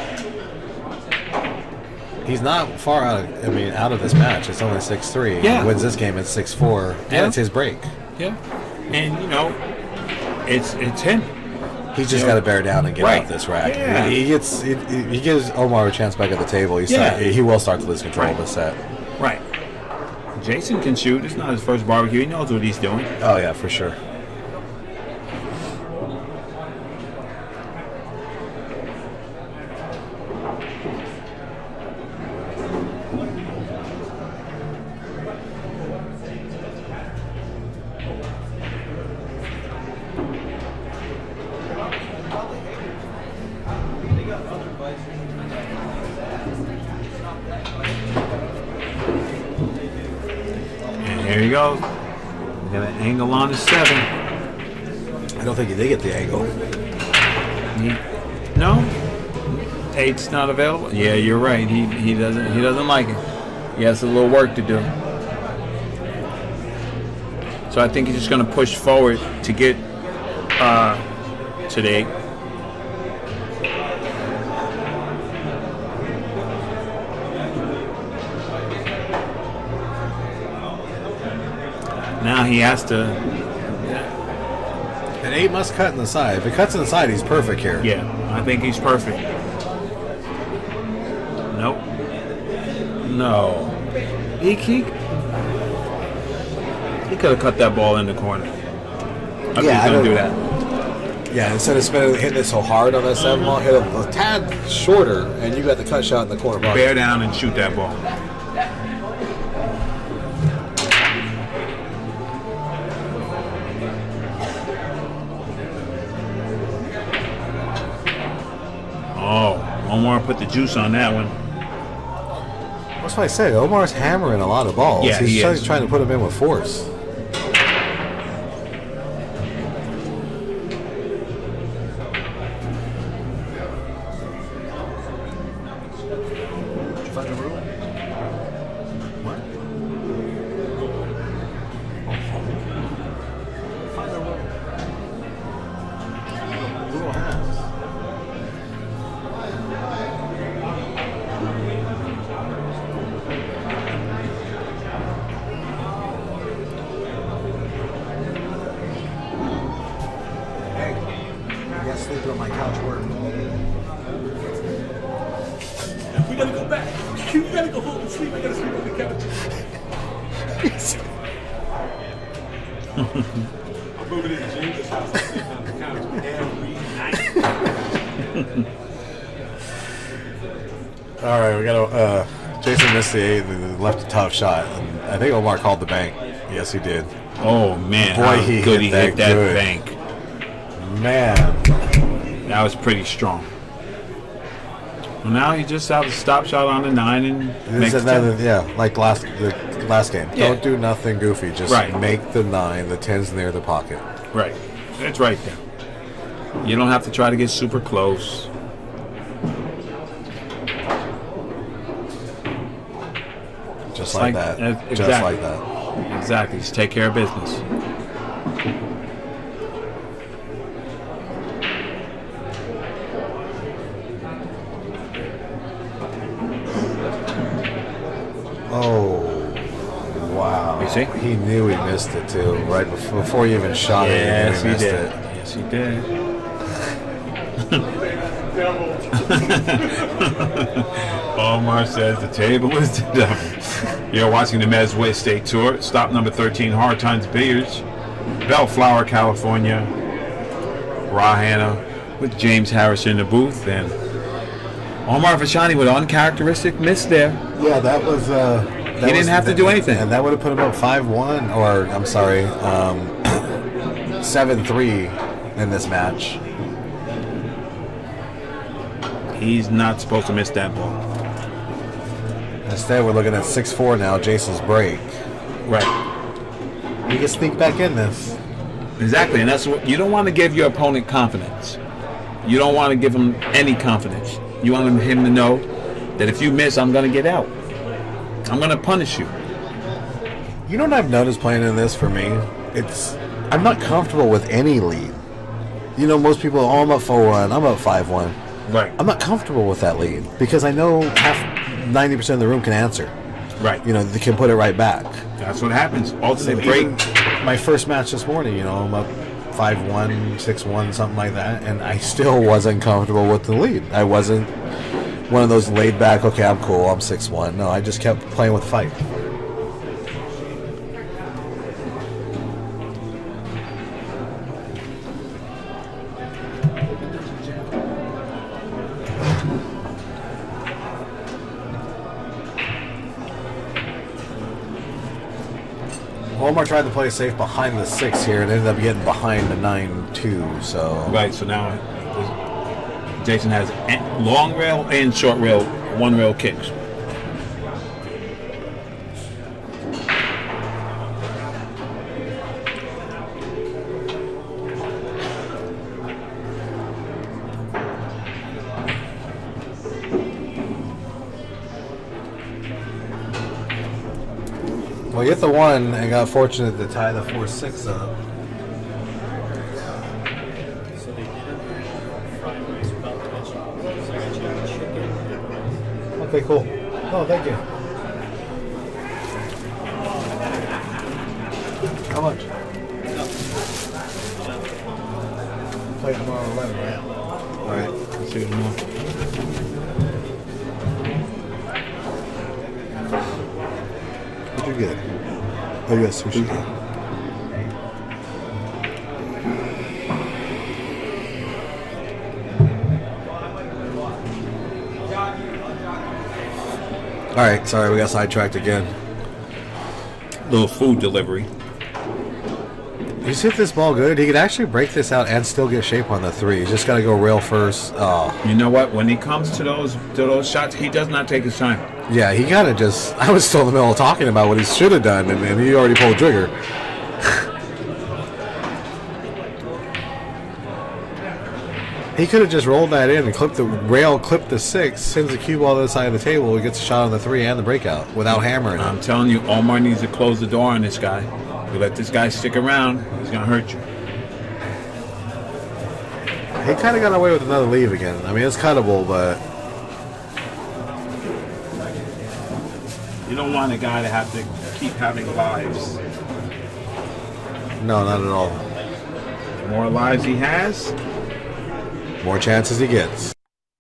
He's not far out of, I mean, out of this match. It's only six three. Yeah. He wins this game at six four, and Yeah. it's his break. Yeah, and you know, it's it's him. He's just Yeah. got to bear down and get Right. off this rack. Yeah. He, he gets, he, he gives Omar a chance back at the table. He, Yeah. start, he will start to lose control Right. of the set. Right. Jason can shoot. It's not his first barbecue. He knows what he's doing. Oh, yeah, for sure. And here he goes. Got an angle on his seven. I don't think he did get the angle. He, no, eight's not available. Yeah, you're right. He he doesn't he doesn't like it. He has a little work to do. So I think he's just going to push forward to get uh, to the eight. Now he has to. An eight must cut in the side. If it cuts in the side, he's perfect here. Yeah, I think he's perfect. Nope. No. He he, he could have cut that ball in the corner. I think Yeah, I he's gonna don't- do that. Yeah, instead of spinning, hitting it so hard on that seven ball, hit it a tad shorter, and you got the cut shot in the corner pocket. Bear down and shoot that ball. Oh, Omar put the juice on that one. That's what I said. Omar's hammering a lot of balls. Yeah, he's he trying, is. trying to put them in with force. Sleeping on my couch work. We gotta go back. You gotta go home and sleep. I gotta sleep on the couch. I'm moving into James' house and sleeping on the couch every night. All right, we got to. Uh, Jason missed the eight and left a tough shot. And I think Omar called the bank. Yes, he did. Oh man, Boy, how he good hit he that hit that good. bank. Man. That was pretty strong. Well, now he just has a stop shot on the nine and This makes is the ten. another, yeah, like last the last game. Yeah. Don't do nothing goofy. Just Right. make the nine. The ten's near the pocket. Right, it's right there. You don't have to try to get super close. Just like, like- that. uh, Just exactly. like that. Exactly, just take care of business. Oh, wow. You see? He knew he missed it too. Right before, before he even shot Yes, it, he, he missed did. it. Yes, he did. Omar says the table is the devil. You're watching the Mezway State Tour. Stop number thirteen, Hard Times Billiards, Bellflower, California. Rahana with James Harris in the booth. And Omar Vashani with uncharacteristic miss there. Yeah, that was. Uh, that He didn't was- have to do anything. and that would have put him up five one, or I'm sorry, um, seven three in this match. He's not supposed to miss that ball. Instead, we're looking at six four now. Jason's break. Right. He can sneak back in this. Exactly, and that's what you don't want to give your opponent confidence. You don't want to give him any confidence. You want him to know that if you miss, I'm going to get out. I'm going to punish you. You know what I've noticed playing in this for me? It's I'm not comfortable with any lead. You know, most people, oh, I'm up four one, I'm up five one. Right. I'm not comfortable with that lead because I know half ninety percent of the room can answer. Right. You know, they can put it right back. That's what happens. Ultimate So break. even my first match this morning, you know, I'm up five one, six one, something like that, and I still wasn't comfortable with the lead. I wasn't one of those laid back, okay, I'm cool, I'm six one. No, I just kept playing with fight. Omar tried to play safe behind the six here and ended up getting behind the nine two. So Right, so now Jason has a- long rail and short rail, one rail kicks. well, you hit the one and got fortunate to tie the four six up. So they did have fried rice without veggie. So I got you chicken. Okay, cool. Oh, thank you. How much? Play tomorrow at eleven, right? All right. Let's see what more. What'd you get? Oh, you got sushi. All right, sorry, we got sidetracked again. Little food delivery. He's hit this ball good. He could actually break this out and still get shape on the three. He's just got to go rail first. Oh, You know what? When he comes to those to those shots, he does not take his time. yeah, he kind of just. I was still in the middle of talking about what he should have done, and, and he already pulled the trigger. He could have just rolled that in and clipped the rail, clipped the six, sends the cue ball to the side of the table. He gets a shot on the three and the breakout without hammering him. I'm telling you, Omar needs to close the door on this guy. You let this guy stick around, he's gonna hurt you. He kind of got away with another leave again. I mean, it's cuttable, but You don't want a guy to have to keep having lives. no, not at all. The more lives he has, More chances he gets.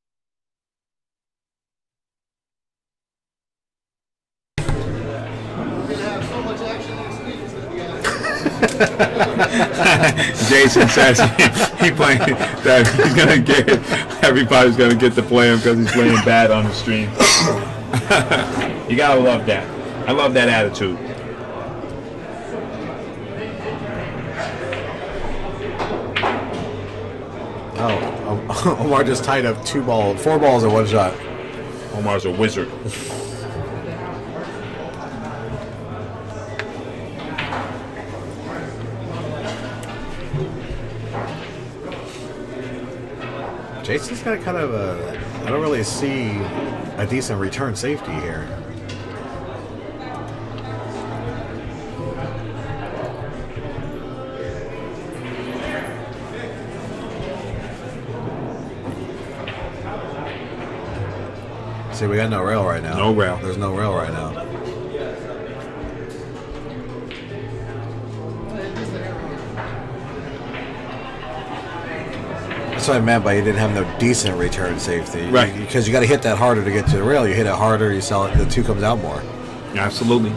Jason says he, he playing that he's gonna get everybody's gonna get to play him because he's playing bad on the stream. You gotta love that. I love that attitude. Oh, Omar just tied up two balls, four balls in one shot. Omar's a wizard. Jason's got kind of a. I don't really see a decent return safety here. See, we got no rail right now. No rail. There's no rail right now. That's what I meant by you didn't have no decent return safety. Right. Because you got to hit that harder to get to the rail. You hit it harder, you sell it, the two comes out more. Absolutely.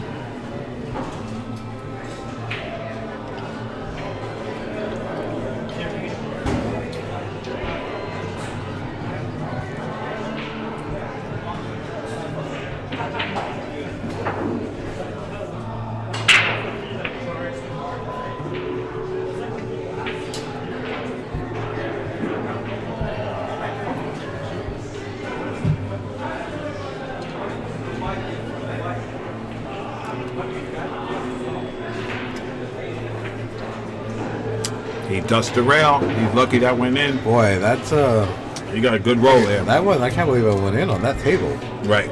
He dusted the rail. He's lucky that went in. Boy, that's uh, He got a good roll there. that one. I can't believe it went in on that table. Right.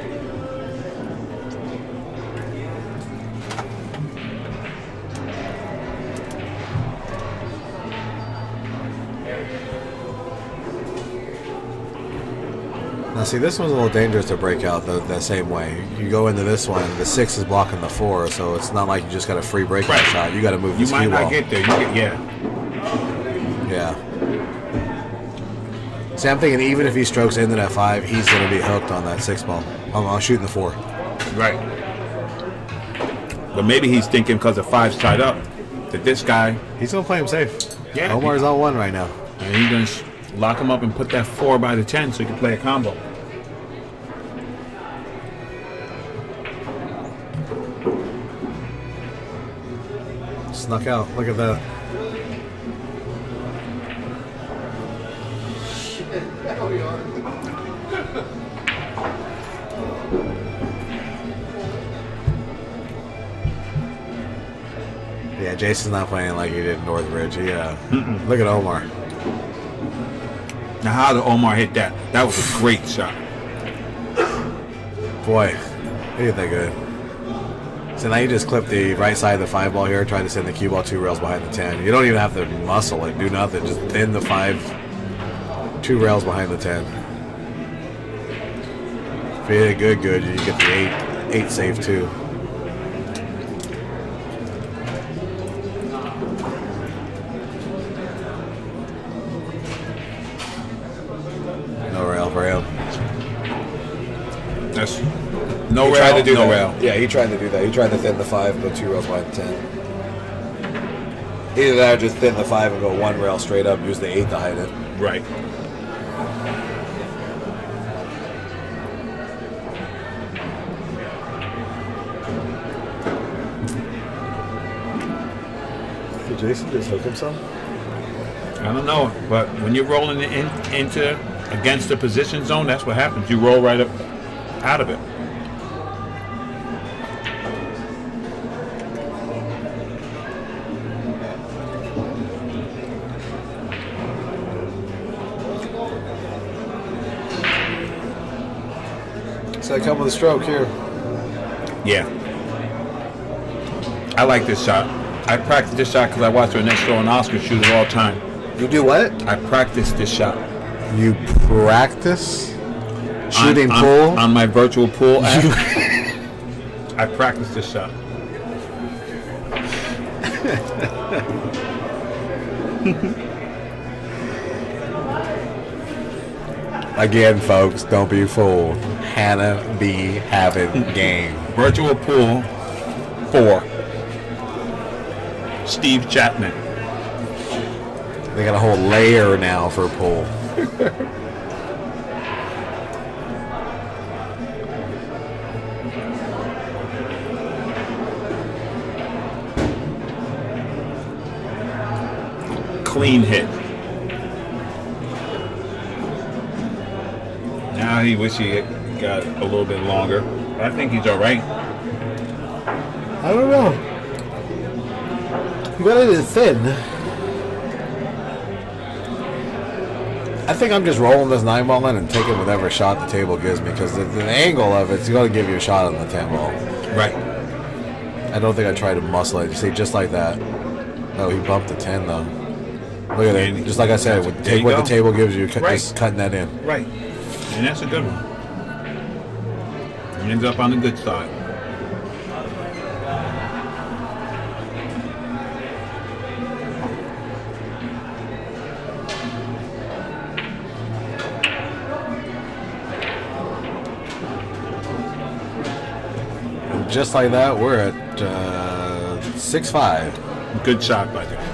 Now, see, this one's a little dangerous to break out the, the same way. You go into this one, the six is blocking the four, so it's not like you just got a free breakout Right. shot. You got to move You the might cue not ball. get there. You get yeah. Yeah. See, I'm thinking even if he strokes into that five, he's going to be hooked on that six ball. I'm, I'm shooting the four. Right. But maybe he's thinking because the five's tied up that this guy, He's going to play him safe. Yeah. Omar's on one right now. and he's gonna sh- lock him up and put that four by the ten so he can play a combo. Snuck out. Look at that. Yeah, Jason's not playing like he did in Northridge. He, uh, look at Omar. Now, how did Omar hit that? That was a great shot. Boy, he did that good. So now you just clip the right side of the five ball here, try to send the cue ball two rails behind the ten. You don't even have to muscle it, do nothing. Just thin the five, two rails behind the ten. If you hit it good, good, you get the eight, eight save too. No rail for him. That's no He rail, tried to do no that. rail. Yeah, he tried to do that. He tried to thin the five, go two rails behind the ten. Either that or just thin the five and go one rail straight up, use the eight to hide it. Right. Did Jason just hook himself? I don't know, but when you're rolling it in, into against the position zone, that's what happens. You roll right up out of it. So I come with a stroke here. Yeah. I like this shot. I practice this shot because I watch Ernesto and Oscar shoot it all the time. You do what? I practice this shot. You practice shooting on, pool? on, on my virtual pool app. I practice this shot. Again, folks, don't be fooled. Hannah be having game. Virtual pool four. Steve Chapman. They got a whole layer now for pool. Clean hit. Now he wish he had got a little bit longer. I think he's all right. I don't know. You got it thin. I think I'm just rolling this nine ball in and taking whatever shot the table gives me because the, the angle of it's going to give you a shot on the ten ball. Right. I don't think I try to muscle it. You see, just like that. Oh, he bumped the ten though. Look at it. Just like I said, with, There take you what go. the table gives you, cut, Right. just cutting that in. Right. And that's a good one. He ends up on the good side. And just like that, we're at uh, six five. Good shot by there.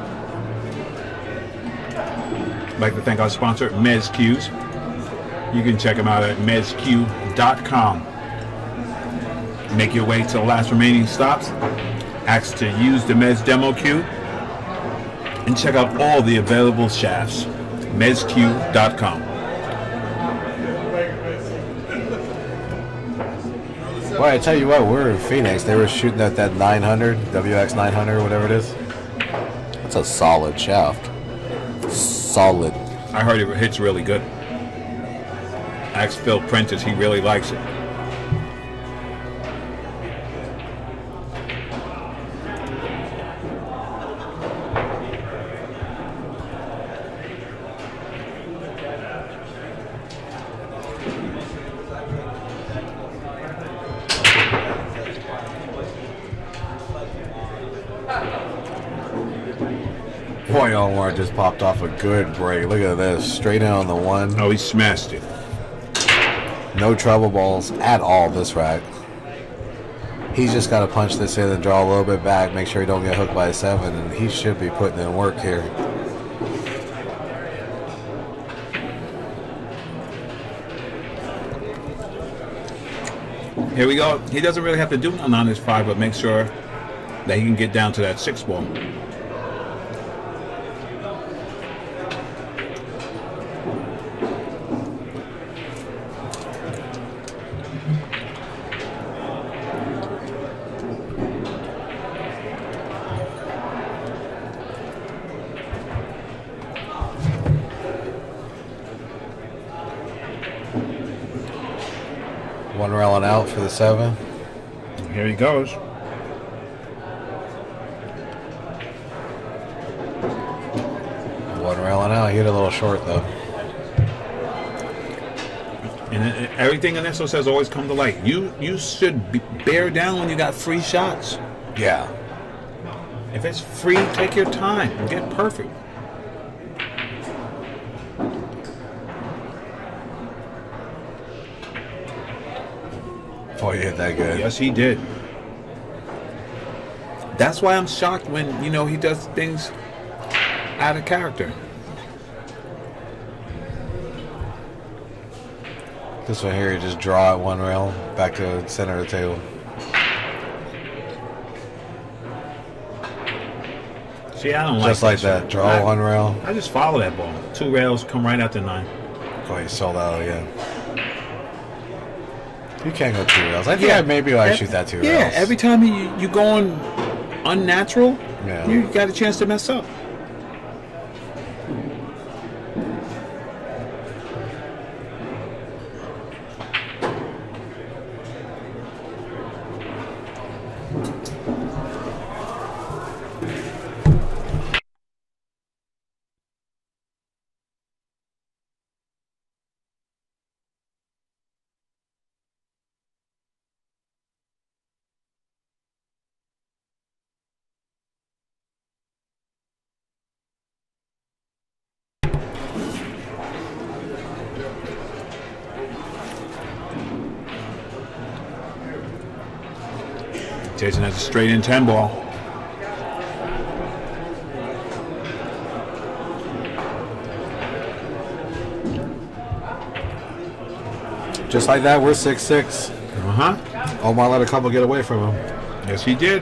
I'd like to thank our sponsor, MezQs. You can check them out at mez q dot com. Make your way to the last remaining stops. Ask to use the Mez demo cue. And check out all the available shafts. mez q dot com. Well, I tell you what, we're in Phoenix. They were shooting at that nine hundred, W X nine hundred, whatever it is. That's a solid shaft. Solid. I heard it hits really good. Ask Phil Prentice, he really likes it. Boy, Omar just popped off a good break. Look at this. Straight in on the one. Oh, he smashed it. No trouble balls at all this rack. He's just got to punch this in and draw a little bit back, make sure he don't get hooked by a seven, and he should be putting in work here. Here we go. He doesn't really have to do nothing on his five, but make sure that he can get down to that six ball. One rail and out for the seven. Here he goes. One rail and out. He hit a little short though. And it, it- everything in this one says always come to light. You you should be, bear down when you got free shots. Yeah. If it's free, take your time and get perfect. Boy, you hit that good. Yes, he did. That's why I'm shocked when, you know, he does things out of character. This one here, you just draw at one rail, back to the center of the table. See, I don't like Just like this. that. Draw I, one rail. I just follow that ball. Two rails, come right out to nine. Oh, he sold out again. You can't go two rails. I think I maybe I shoot that two yeah, rails. every time you you going unnatural, Yeah. you got a chance to mess up. Jason has a straight in ten ball. Just like that, we're six six. Uh huh. Omar let a couple get away from him. Yes, he did.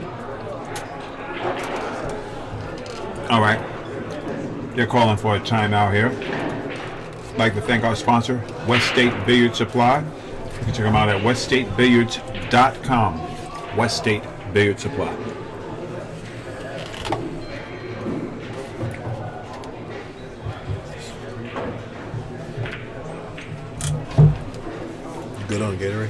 All right. They're calling for a timeout here. I'd like to thank our sponsor, West State Billiard Supply. You can check them out at west state billiards dot com. West State Billiard Supply. Good on Gatorade.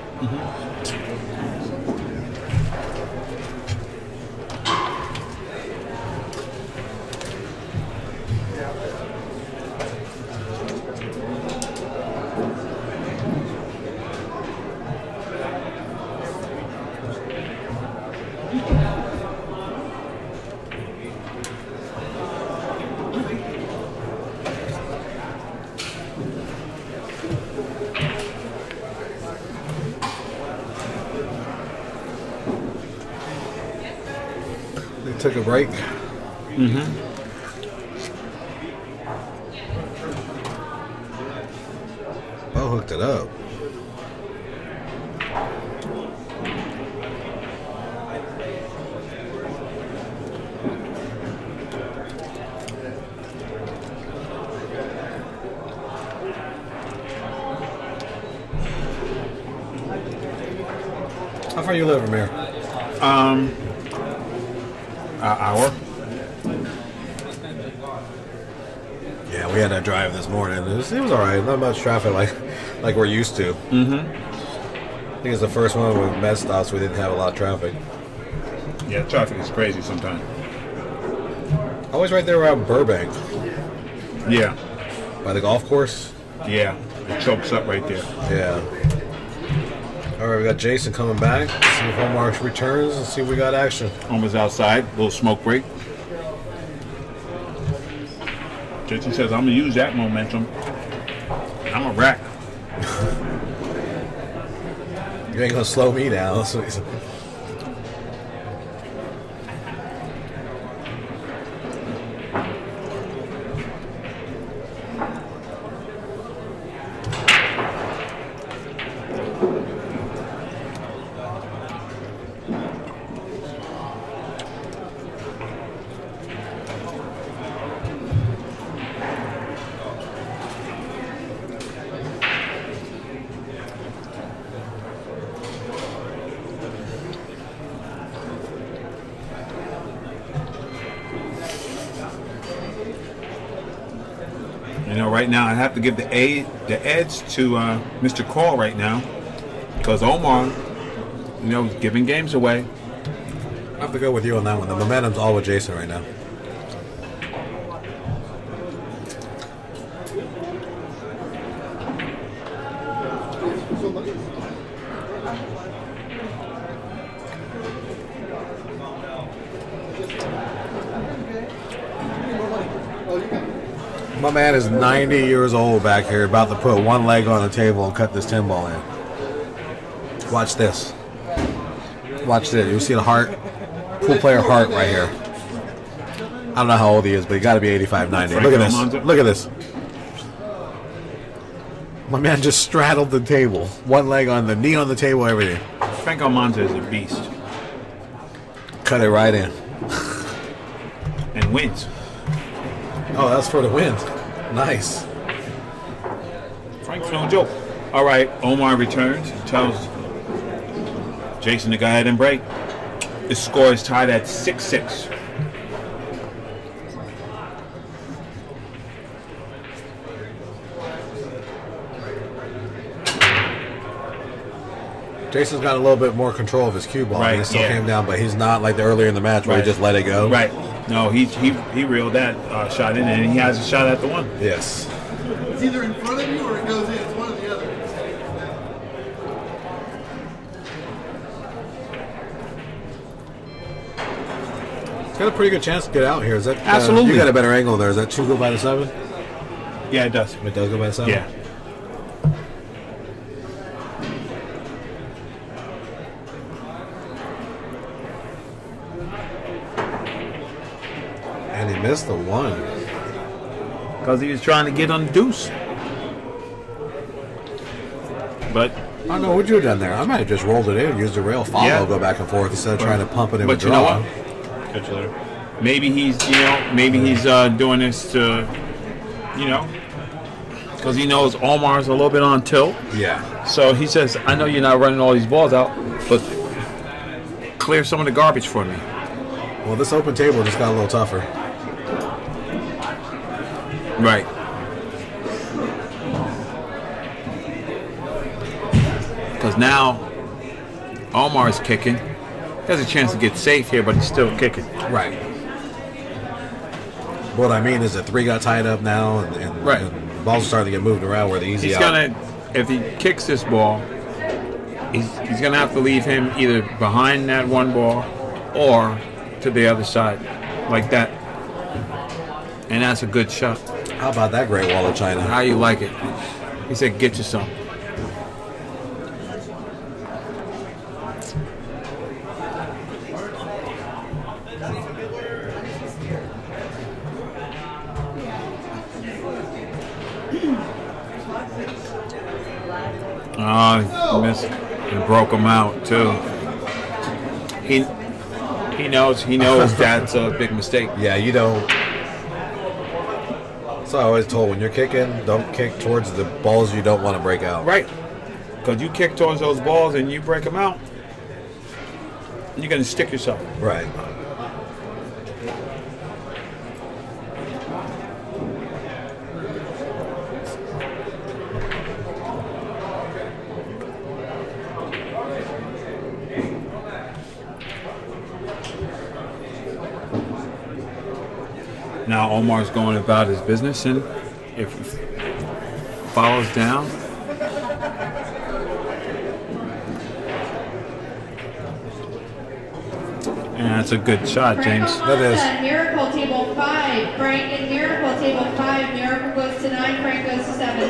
They took a break. Mm-hmm. Bo hooked it up. How far you live from here? Um, an hour. Yeah, we had that drive this morning. It was, it was all right. Not much traffic like like we're used to. Mm-hmm. I think it's the first one with med stops we didn't have a lot of traffic. Yeah, traffic is crazy sometimes. Always right there around Burbank Yeah, by the golf course. yeah. It chokes up right there. Yeah. All right, we got Jason coming back. See if Omar returns and see if we got action. Almost outside, little smoke break. Jason says, I'm going to use that momentum. I'm a rack. You ain't gonna slow me down. That's what he said. You know, right now I have to give the a the edge to uh, Mister Call right now because Omar, you know, is giving games away. I have to go with you on that one. The momentum's all with Jason right now. My man is ninety years old back here, about to put one leg on the table and cut this tin ball in. Watch this. Watch this. You see the heart? Pool player heart right here. I don't know how old he is, but he got to be eighty-five, ninety. Look at this. Look at this. My man just straddled the table. One leg on the knee on the table, everything. Frank Almanza is a beast Cut it right in. and wins. Oh, that's for the win. Nice. Frank's no joke. All right, Omar returns and tells Jason to go ahead and break. The score is tied at six six. Jason's got a little bit more control of his cue ball. Right, He still yeah. came down, but he's not like the earlier in the match where Right. he just let it go. Right. No, he he he reeled that uh, shot in, and he has a shot at the one. Yes. It's either in front of you or it goes in. It's one or the other. He's got a pretty good chance to get out here. Is that uh, Absolutely. You got a better angle there. Is that two go by the seven? Yeah, it does. It does go by the seven. Yeah. And he missed the one. Because he was trying to get on the deuce. But I don't know what you have done there. I might have just rolled it in, used the rail follow, Yeah. go back and forth instead of trying to pump it in but with you know draw. what? Catch you later. Maybe he's, you know, maybe he's uh, doing this to, you know, because he knows Omar's a little bit on tilt. Yeah. So he says, I know you're not running all these balls out, but clear some of the garbage for me. Well, this open table just got a little tougher. Right. Because now Omar's kicking. He has a chance to get safe here, but he's still kicking. Right. What I mean is that three got tied up now, and, and, Right. and the balls are starting to get moved around where the easy He's out. gonna, if he kicks this ball, he's, he's gonna have to leave him either behind that one ball or to the other side, like that. And that's a good shot. How about that Great Wall of China? How you like it? He said, "Get you some." Oh, he missed. He broke him out too. He he knows he knows that's a big mistake. Yeah, you don't. So I always told when you're kicking, don't kick towards the balls you don't want to break out. Right. Because you kick towards those balls and you break them out, you're going to stick yourself. Right. Now Omar's going about his business, and if he follows down, and that's a good shot, James. That is. Franco Miracle table five. Frank and Miracle table five. Miracle goes to nine. Frank goes to seven.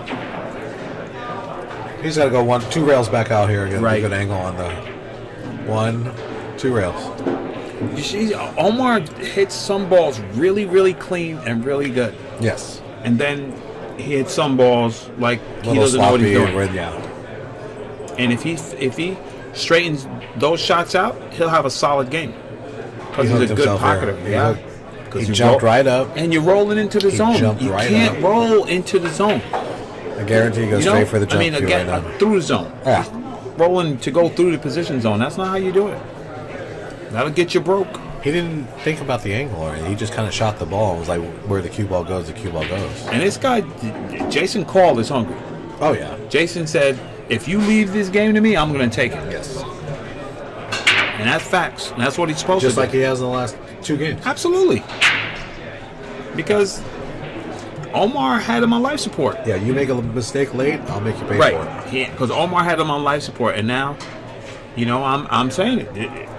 He's got to go one, two rails back out here again. Right. A good angle on the one, two rails. You see, Omar hits some balls really, really clean and really good, Yes. and then he hits some balls like A he little doesn't know what he's sloppy. doing. and- Yeah. And if he if he straightens those shots out, he'll have a solid game because He he's a hooked good himself pocketer. there. He Yeah, hooked- 'Cause He you jumped roll- right up. and you're rolling into the He zone. jumped You right can't up. roll into the zone. I guarantee he goes You know, straight for the jump I mean, cue again, right uh, now. through the zone. Yeah. Rolling to go through the position zone. That's not how you do it. That'll get you broke. He didn't think about the angle or anything. He just kind of shot the ball and was like, where the cue ball goes, the cue ball goes. And this guy, Jason Call, is hungry. Oh, yeah. Jason said, if you leave this game to me, I'm going to take it. Yes. And that's facts. And that's what he's supposed Just to do. like he has in the last two games. Absolutely. Because Omar had him on life support. Yeah, you make a mistake late, I'll make you pay for it. Right. Because Omar had him on life support. And now, you know, I'm, I'm saying it. It- it-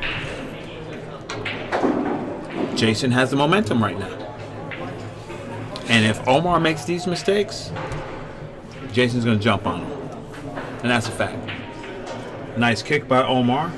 Jason has the momentum right now. And if Omar makes these mistakes, Jason's going to jump on him. And that's a fact. Nice kick by Omar.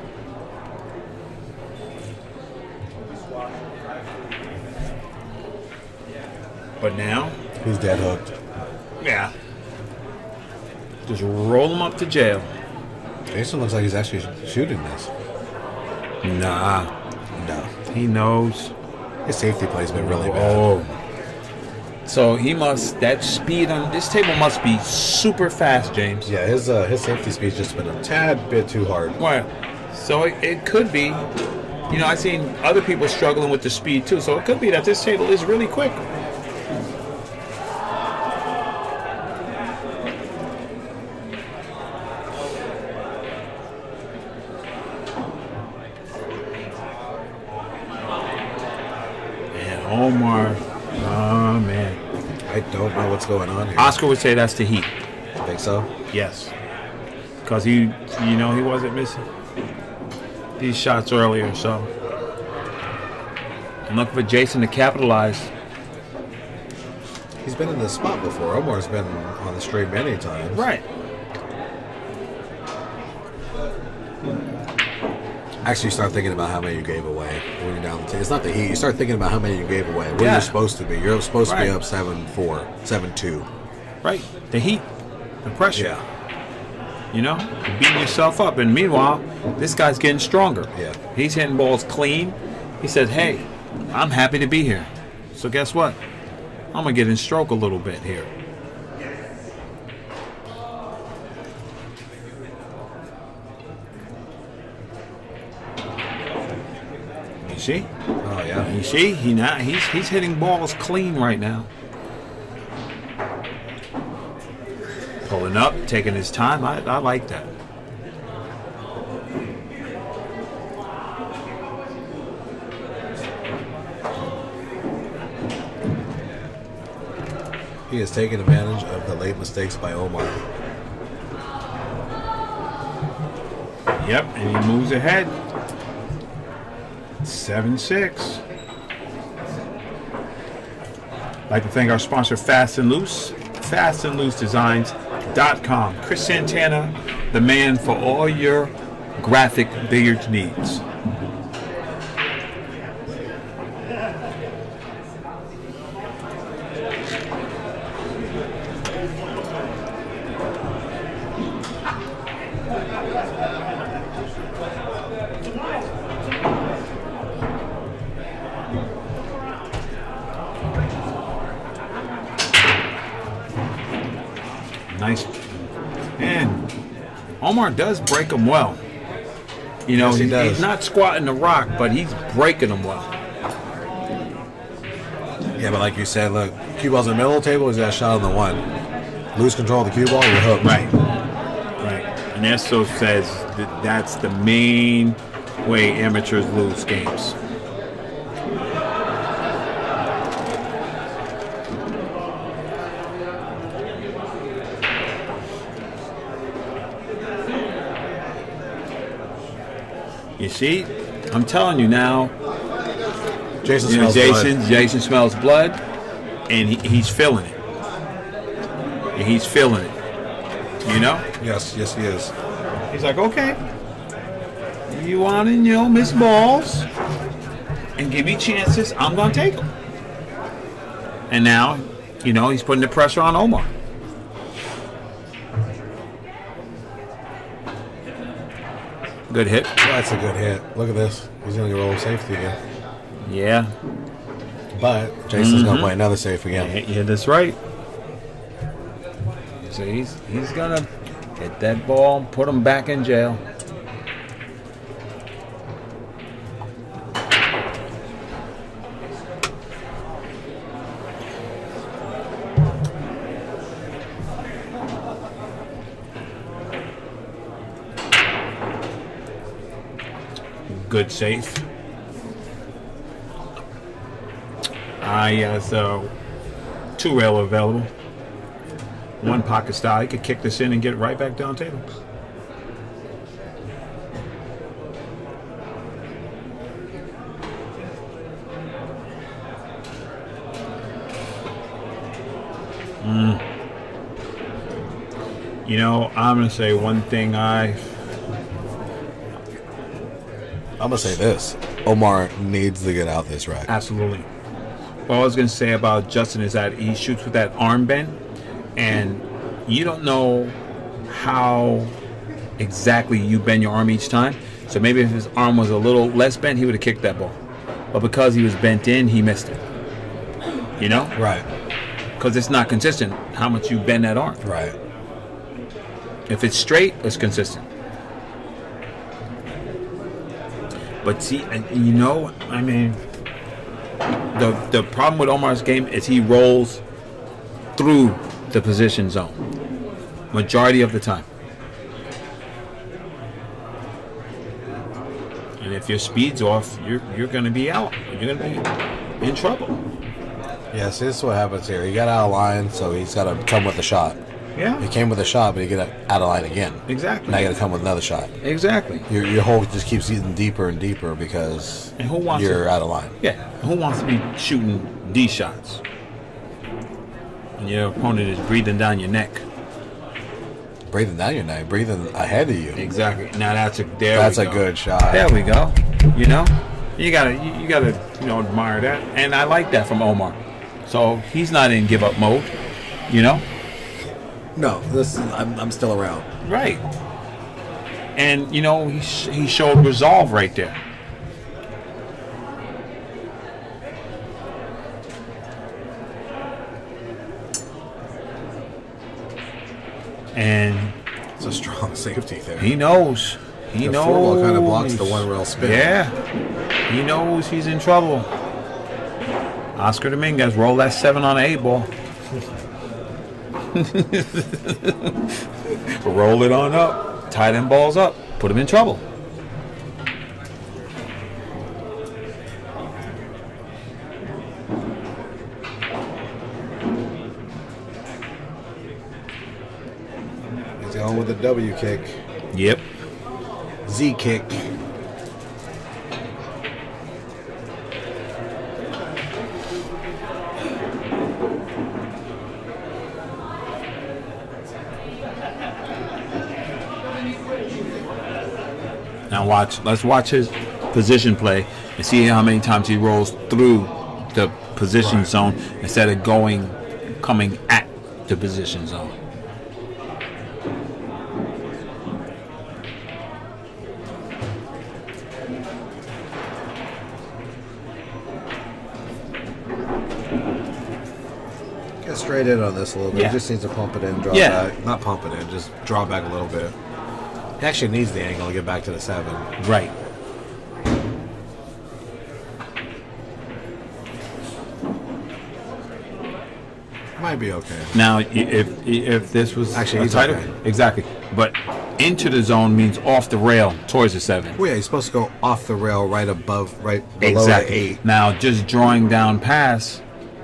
But now, He's dead hooked. yeah. Just roll him up to jail. Jason looks like he's actually shooting this. Nah. No. He knows. His safety play's been really bad. Oh. So he must, that speed on this table must be super fast, James. Yeah, his uh, his safety speed's just been a tad bit too hard. Right. So it, it could be, you know, I've seen other people struggling with the speed too. So it could be that this table is really quick. And Omar, oh man. I don't know what's going on here. Oscar would say that's the heat. I think so. Yes. Because he, you know, he wasn't missing these shots earlier, so. I'm looking for Jason to capitalize. He's been in this spot before. Omar's been on the straight many times. Right. Actually, you start thinking about how many you gave away when you're down the table. It's not the heat. You start thinking about how many you gave away. Where Yeah. you're supposed to be. You're supposed to be Right. up seven four, seven two. Right. The heat, the pressure. Yeah. You know, you're beating yourself up. And meanwhile, this guy's getting stronger. Yeah. He's hitting balls clean. He says, hey, I'm happy to be here. So guess what? I'm going to get in stroke a little bit here. You see? Oh yeah. You see? He now he's he's hitting balls clean right now. Pulling up, taking his time. I, I like that. He has taken advantage of the late mistakes by Omar. Yep, and he moves ahead. seven six. I'd like to thank our sponsor, Fast and Loose. fast and loose designs dot com. Chris Santana, the man for all your graphic billiards needs. Nice. And Omar does break them well. You know, Yes, he he- does. he's not squatting the rock, but he's breaking them well. Yeah, but like you said, look, cue ball's in the middle of the table. He's got a shot on the one. Lose control of the cue ball, you're hooked. Right. Right. And Esso says that that's the main way amateurs lose games. You see, I'm telling you now. Jason You know, smells Jason, blood. Jason smells blood, and he, he's feeling it. He's feeling it. You know? Yes, yes, he is. He's like, okay, you want to, you know, miss balls and give me chances, I'm going to take them. And now, you know, he's putting the pressure on Omar. Good hit. That's a good hit. Look at this. He's going to roll safety again. Yeah. But Jason's going to play another safe Yeah, again. yeah, that's right. So he's he's gonna hit that ball, put him back in jail. Good safe. I uh, so two rail available. One pocket style. He could kick this in and get it right back down table. Mm. You know, I'm going to say one thing I... I'm going to say this. Omar needs to get out this rack. Absolutely. What I was going to say about Justin is that he shoots with that arm bend, and you don't know how exactly you bend your arm each time. So maybe if his arm was a little less bent, he would have kicked that ball. But because he was bent in, he missed it. You know? Right. Because it's not consistent how much you bend that arm. Right. If it's straight, it's consistent. But see, and you know, I mean, the the problem with Omar's game is he rolls through the position zone majority of the time. And if your speed's off, you're you're going to be out. You're going to be in trouble. Yes, this is what happens here. He got out of line, so he's got to come with a shot. Yeah. He came with a shot, but he got out of line again. Exactly. Now you got to come with another shot. Exactly. Your your hole just keeps getting deeper and deeper because And who wants you're to- out of line. Yeah. Who wants to be shooting these shots? And your opponent is breathing down your neck. Breathing down your neck, breathing ahead of you. Exactly. Now that's a there That's we a go. good shot. There we go. You know, you gotta you, you gotta you know admire that, and I like that from Omar. So he's not in give up mode. You know. No, this is, I'm, I'm still around. Right. And you know he sh- he showed resolve right there. And It's a strong safety there. he knows. He The knows. football kind of blocks the one rail spin. Yeah. He knows he's in trouble. Oscar Dominguez, roll that seven on the eight ball. Roll it on up. Tie them balls up. Put him in trouble. He's going with a W kick. Yep. Z kick. Now watch. Let's watch his position play and see how many times he rolls through the position zone instead of going, coming at the position zone. Get straight in on this a little bit. Yeah. He just needs to pump it in, draw Yeah. back. Not pump it in, just draw back a little bit. He actually needs the angle to get back to the seven. Right. Might be okay. Now, i- if if this was Actually, a he's tighter, okay. exactly. But into the zone means off the rail towards the seven. Well, yeah, he's supposed to go off the rail right above, right below Exactly. the eight. Now, just drawing down pass.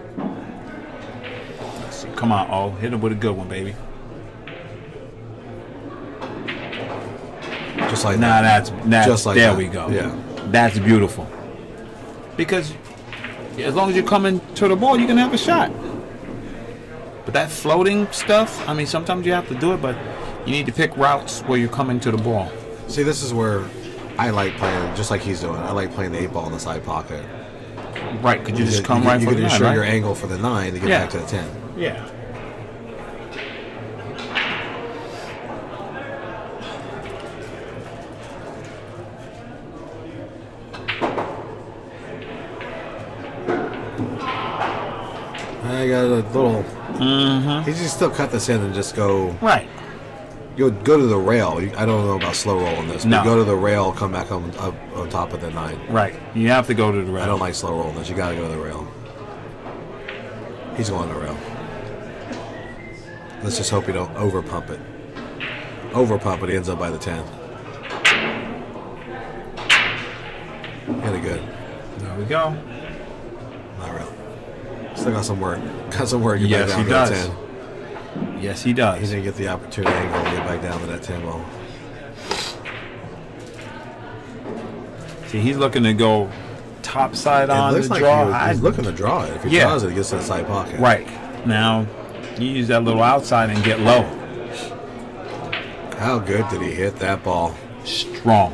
Come on, oh, hit him with a good one, baby. Just like Now that. that's, that's Just like there that. we go. Yeah. That's beautiful. Because as long as you're coming to the ball, you can have a shot. But that floating stuff, I mean, sometimes you have to do it, but you need to pick routes where you're coming to the ball. See, this is where I like playing, just like he's doing. I like playing the eight ball in the side pocket. Right, could you just come you, right you for can the nine, ensure right? your angle for the nine to get Yeah. back to the ten. Yeah. I got a little. Mm-hmm. He just still cut this in and just go. Right. You would go to the rail. You- I don't know about slow rolling this. But No. go to the rail, come back on up on top of the nine. Right. You have to go to the rail. I don't like slow rolling this. You got to go to the rail. He's going to the rail. Let's just hope you don't over pump it. Over pump it, he ends up by the ten. Really good. There we go. Not really. Still got some work. Got some work. to get Yes, back he down to does. that ten. Yes, he He does. didn't get the opportunity angle to get back down to that ten ball. See, he's looking to go top side It on looks the like draw. he was, I- he's looking to draw it. If he Yeah. draws it, he gets to the side pocket. Right. Now, you use that little outside and get low. How good did he hit that ball? Strong.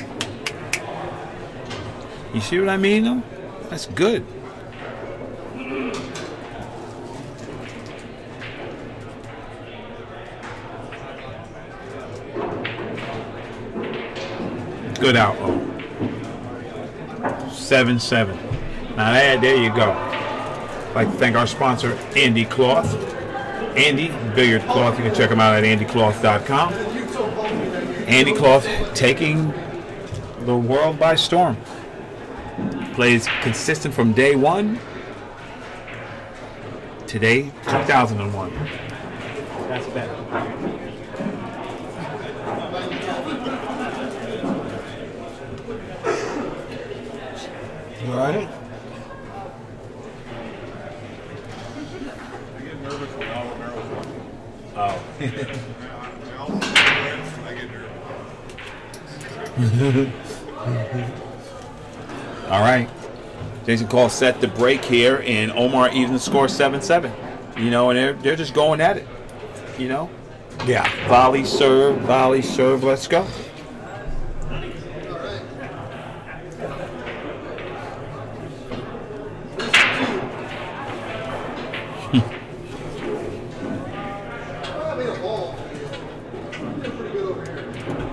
You see what I mean, though? That's good. Good out. seven seven. Now, that, there you go. I'd like to thank our sponsor, Andy Cloth. Andy, Billiard Cloth. You can check him out at andy cloth dot com. Andy Cloth taking the world by storm. Plays consistent from day one. Today, two thousand one. That's better. You all right? All right. Jason Call set the break here, and Omar even score seven seven. You know, and they're, they're just going at it. You know? Yeah. Volley, serve, volley, serve. Let's go. I made a ball. Pretty good over here.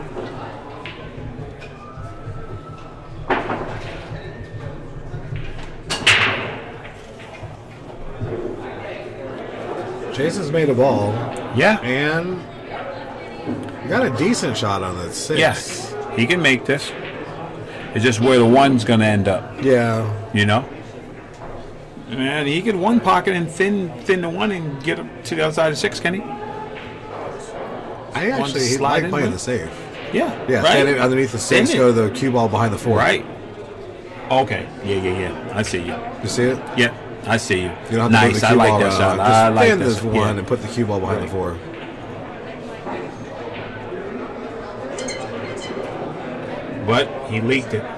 Jason's made a ball Yeah. and got a decent shot on that six. Yes. He can make this. It's just where the one's going to end up. Yeah. You know? And he could one pocket and thin thin the one and get him to the outside of six, can he? I One actually he slide like in playing with? the safe. Yeah. Yeah, right? stand it underneath the six, Thin go it. to the cue ball behind the four. Right. Okay. Yeah, yeah, yeah. I see you. You see it? Yeah, I see you. You don't have Nice. to I put the cue like ball that around. shot. Just I like stand this this one yeah. and put the cue ball behind the four. But he leaked it.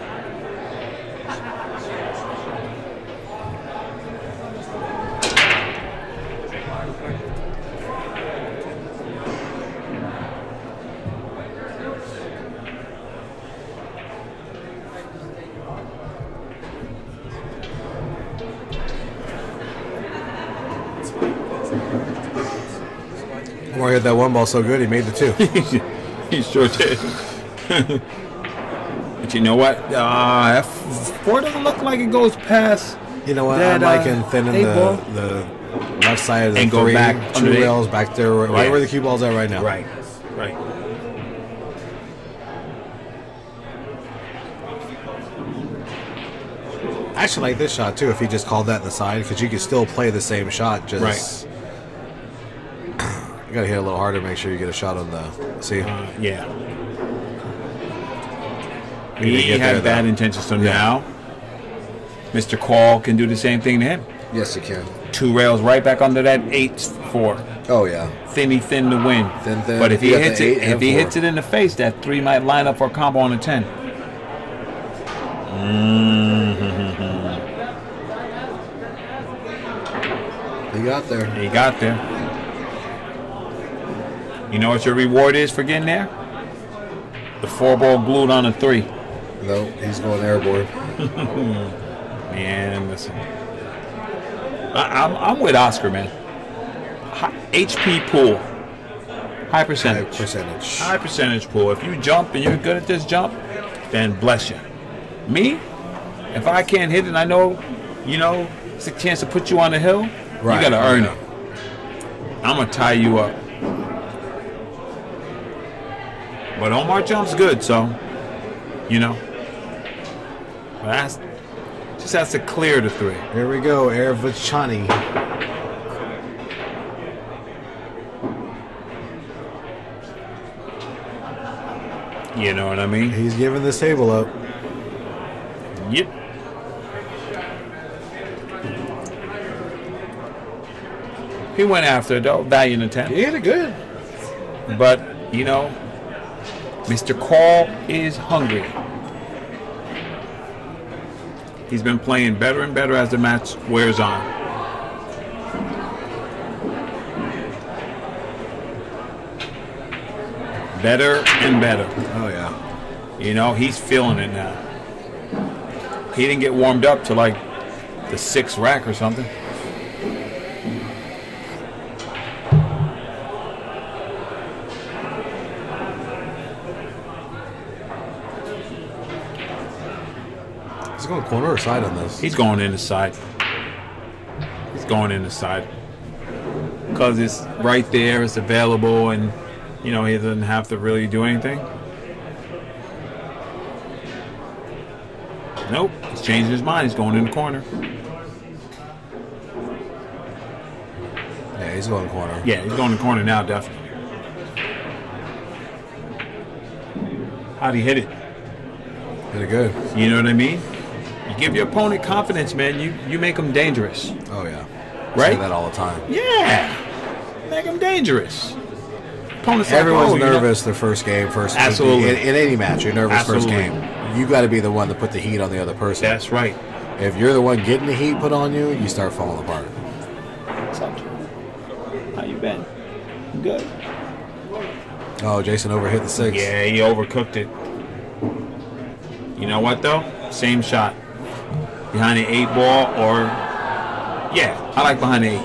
Or he hit that one ball so good he made the two. He sure did. But you know what? Uh, F four doesn't look like it goes past. You know what? That, I'm uh, liking thinning eight the, ball. the left side of the And go three, back two underneath. rails back there, right Yeah. where the cue ball's at right now. Right. Right. I actually like this shot too. If he just called that in the side, because you can still play the same shot. Just you gotta hit a little harder. Make sure you get a shot on the. See, Uh, yeah. He didn't He get had there, bad though. intentions, so Yeah. now Mister Call can do the same thing to him. yes, you can. two rails right back under that eight four. Oh yeah. Thinny thin to win. Thin, thin. But if he You got hits the it, eight and if he four. hits it in the face, that three might line up for a combo on a ten. Mm-hmm. He got there. He got there. You know what your reward is for getting there? The four ball glued on a three. No, he's going airborne. Man, listen. I, I'm, I'm with Oscar, man. High, H P pool. High percentage. High percentage. High percentage pool. If you jump and you're good at this jump, then bless you. Me, if I can't hit it and I know, you know, it's a chance to put you on the hill, Right. you got to earn it. I'm going to tie you up. But Omar jumps good, so, you know. But that's, just has to clear the three. Here we go, Air Vachani. You know what I mean? He's giving this table up. Yep. He went after it, though, value in the ten. He hit it good. But, you know, Mister Call is hungry. He's been playing better and better as the match wears on. Better and better. Oh yeah. You know, he's feeling it now. He didn't get warmed up to like the sixth rack or something. He's going corner or side on this? He's going in the side. He's going in the side. Because it's right there, it's available, and, you know, he doesn't have to really do anything. Nope, he's changing his mind. He's going in the corner. Yeah, he's going corner. Yeah, he's going in the corner now, definitely. How'd he hit it? Hit it good. You know what I mean? You give your opponent confidence, man. You you make them dangerous. Oh yeah. Right? Say that all the time. Yeah. Make them dangerous. Opponents like, Everyone's oh, you know- nervous their first game, first Absolutely. In, in any match, you're nervous Absolutely. first game. You got to be the one to put the heat on the other person. That's right. If you're the one getting the heat put on you, you start falling apart. What's up? How you been? Good. Oh, Jason overhit the six. Yeah, he overcooked it. You know what though? Same shot. Behind the eight ball or yeah, I like behind the eight.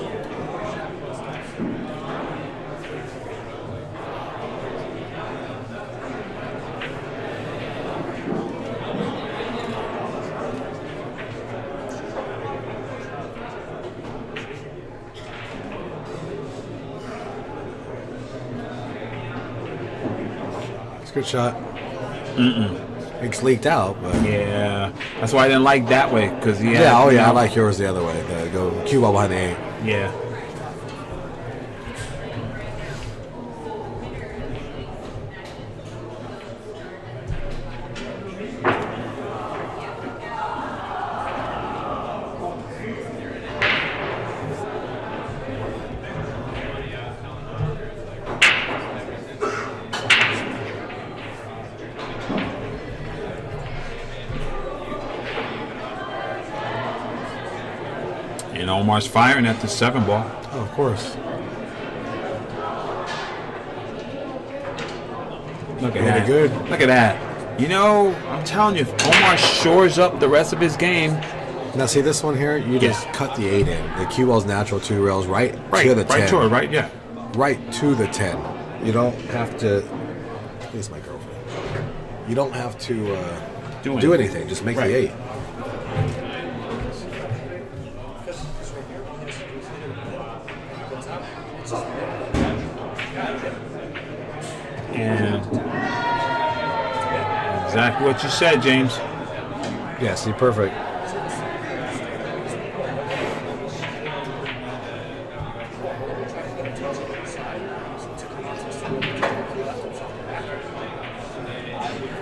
It's a good shot. Mm-mm. It's leaked out, but Yeah, that's why I didn't like that way because he had, yeah, oh you yeah, I know- like yours the other way. The, go cue ball behind the eight. Yeah. And Omar's firing at the seven ball. Oh, of course. Look at Really that. good. Look at that. You know, I'm telling you, if Omar shores up the rest of his game, Now see this one here, you just Yeah. cut the eight in. The cue ball's natural two rails right, right, to the right ten. to it, right? Yeah. Right to the ten. You don't have to. Here's my girlfriend. You don't have to uh, Do do, anything. anything. Just make Right. the eight. And exactly what you said, James. Yeah, see, perfect.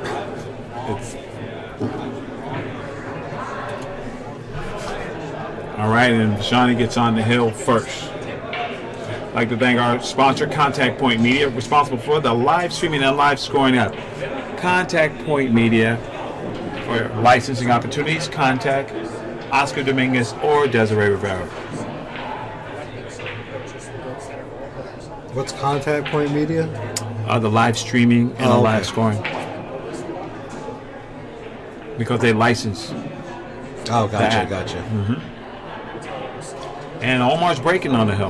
It's All right, and Shawnee gets on the hill first. I'd like to thank our sponsor, Contact Point Media, responsible for the live streaming and live scoring app. Contact Point Media for licensing opportunities. Contact Oscar Dominguez or Desiree Rivera. What's Contact Point Media? Uh, the live streaming and Oh, the okay. live scoring. Because they license. Oh, gotcha, That. gotcha. And Omar's breaking on the hill.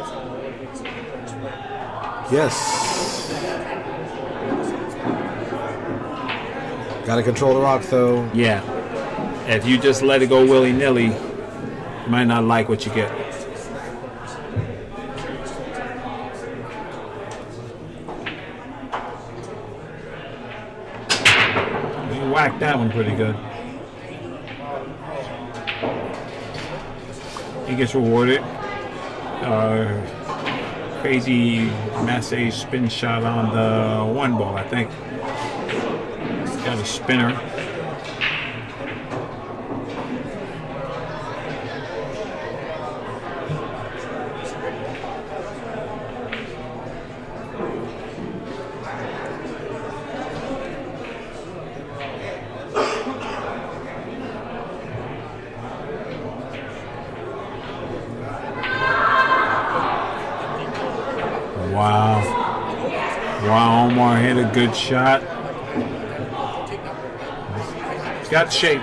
Yes. Gotta control the rock, though. Yeah. If you just let it go willy-nilly, you might not like what you get. You whacked that one pretty good. He gets rewarded. Uh, crazy Massey spin shot on the one ball, I think. Got a spinner. Wow. Wow, Omar hit a good shot. He's got shape.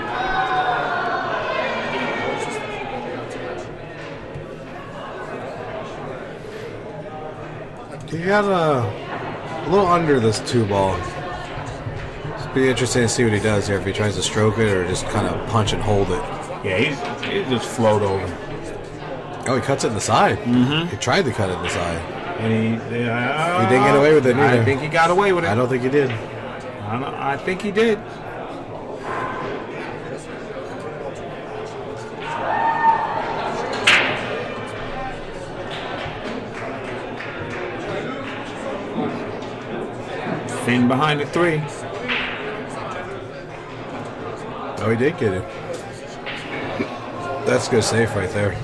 He got a, a little under this two ball. It's be interesting to see what he does here, if he tries to stroke it or just kind of punch and hold it. Yeah, he's, he just float over. Oh, he cuts it in the side. Mm-hmm. He tried to cut it in the side. And he, uh, He didn't get away with it I neither. think he got away with it. I don't think he did. I, don't, I think he did. Thin behind the three. Oh, he did get it. That's good safe right there.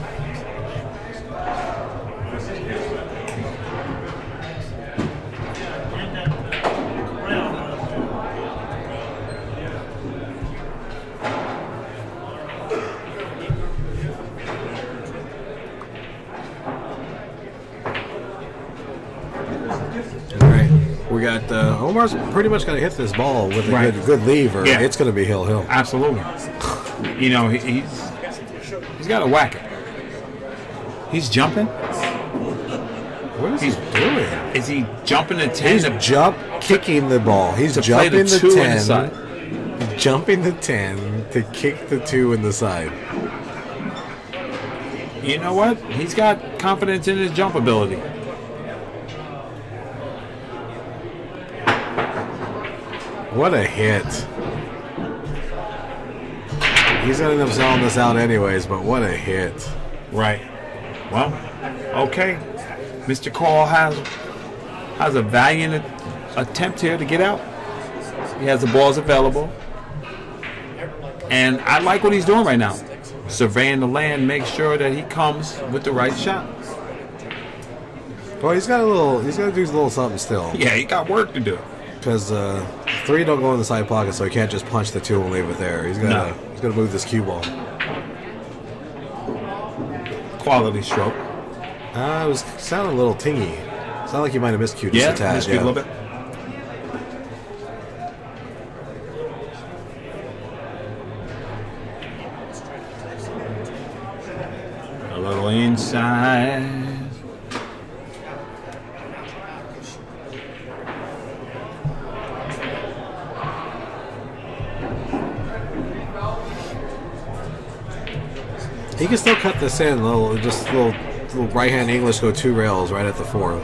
We got uh, Omar's pretty much going to hit this ball with a Right. good good leave, or Yeah. it's going to be hill hill. Absolutely. You know, he, he's he's got to whack it. He's jumping. What is He's he doing? Is he jumping to ten? He's to, jump kicking the ball. He's to play jumping the the, two in the ten, side. jumping the ten to kick the two in the side. You know what? He's got confidence in his jump ability. What a hit! He's going to end up selling this out anyways, but what a hit! Right. Well, okay. Mister Call has has a valiant attempt here to get out. He has the balls available. And I like what he's doing right now. Surveying the land, make sure that he comes with the right shot. Well, he's got a little. He's got to do a little something still. Yeah, he got work to do. Because uh, three don't go in the side pocket, so he can't just punch the two and leave it there. He's got to. No. He's got to move this cue ball. Quality stroke. Uh, it was sounding a little tingy. Sounded like you might have miscued Yeah, just a tad. miscued yeah. a little bit. A little inside. He can still cut this in, little, just little, little right hand English, go two rails right at the four.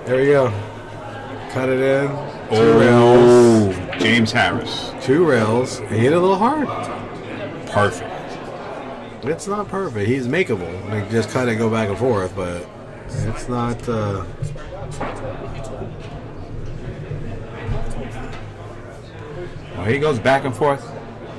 There we go. Cut it in. Two Oh, rails. James Harris. Two rails. He hit it a little hard. Perfect. It's not perfect. He's makeable. Like just kind of go back and forth, but it's not. Uh... Well, he goes back and forth.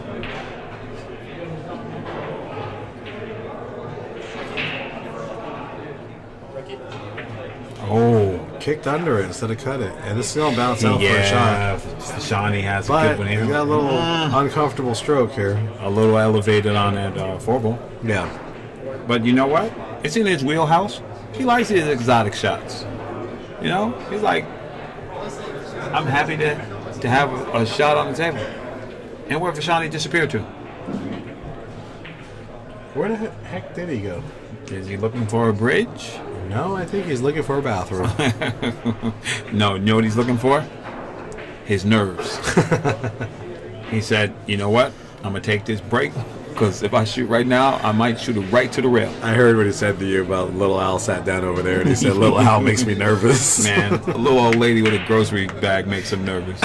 Oh, Kicked under it instead of cut it, and this still bounced out for a shot. yeah. Shawnee has a But good one he here. got a little Mm. uncomfortable stroke here. A little elevated on that uh, four ball. Yeah. But you know what? It's in his wheelhouse. He likes his exotic shots. You know, he's like, I'm happy to to have a, a shot on the table. And where Shawnee disappeared to? Where the heck did he go? Is he looking for a bridge? No, I think he's looking for a bathroom. No, you know what he's looking for? His nerves. He said, you know what? I'm going to take this break because if I shoot right now, I might shoot it right to the rail. I heard what he said to you about Little Al sat down over there and he said, Little Al makes me nervous. Man, a little old lady with a grocery bag makes him nervous.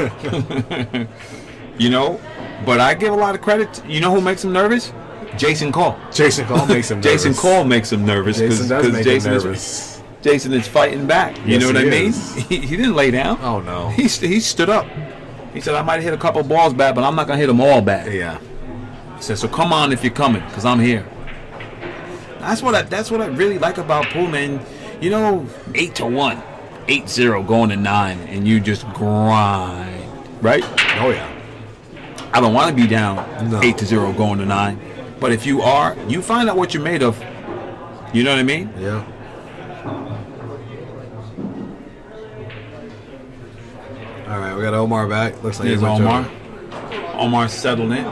You know, but I give a lot of credit. To, you know who makes him nervous? Jason Cole. Jason Cole makes him nervous. Jason Cole makes him nervous Jason does because make Jason him is nervous. Jason is fighting back. You Yes, know what I he mean? is. He, he didn't lay down. Oh, no. He st- he stood up. He said, I might hit a couple balls back, but I'm not gonna hit them all back. Yeah. He said, so come on if you're coming, because I'm here. That's what I that's what I really like about pool, man. You know, eight to one, eight zero going to nine, and you just grind, right? Oh, yeah. I don't want to be down No. eight to zero going to nine, but if you are, you find out what you're made of. You know what I mean? Yeah. All right, we got Omar back. Looks like There's he went Omar. over. Omar settled in.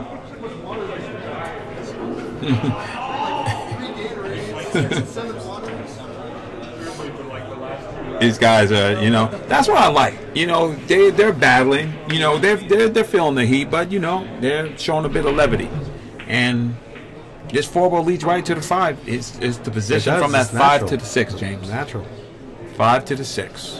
These guys are, you know, that's what I like. You know, they they're battling. You know, they're they're they're feeling the heat, but you know, they're showing a bit of levity. And this four ball leads right to the five. It's it's the position does, from that it's five natural. to the six, James. Natural. Five to the six.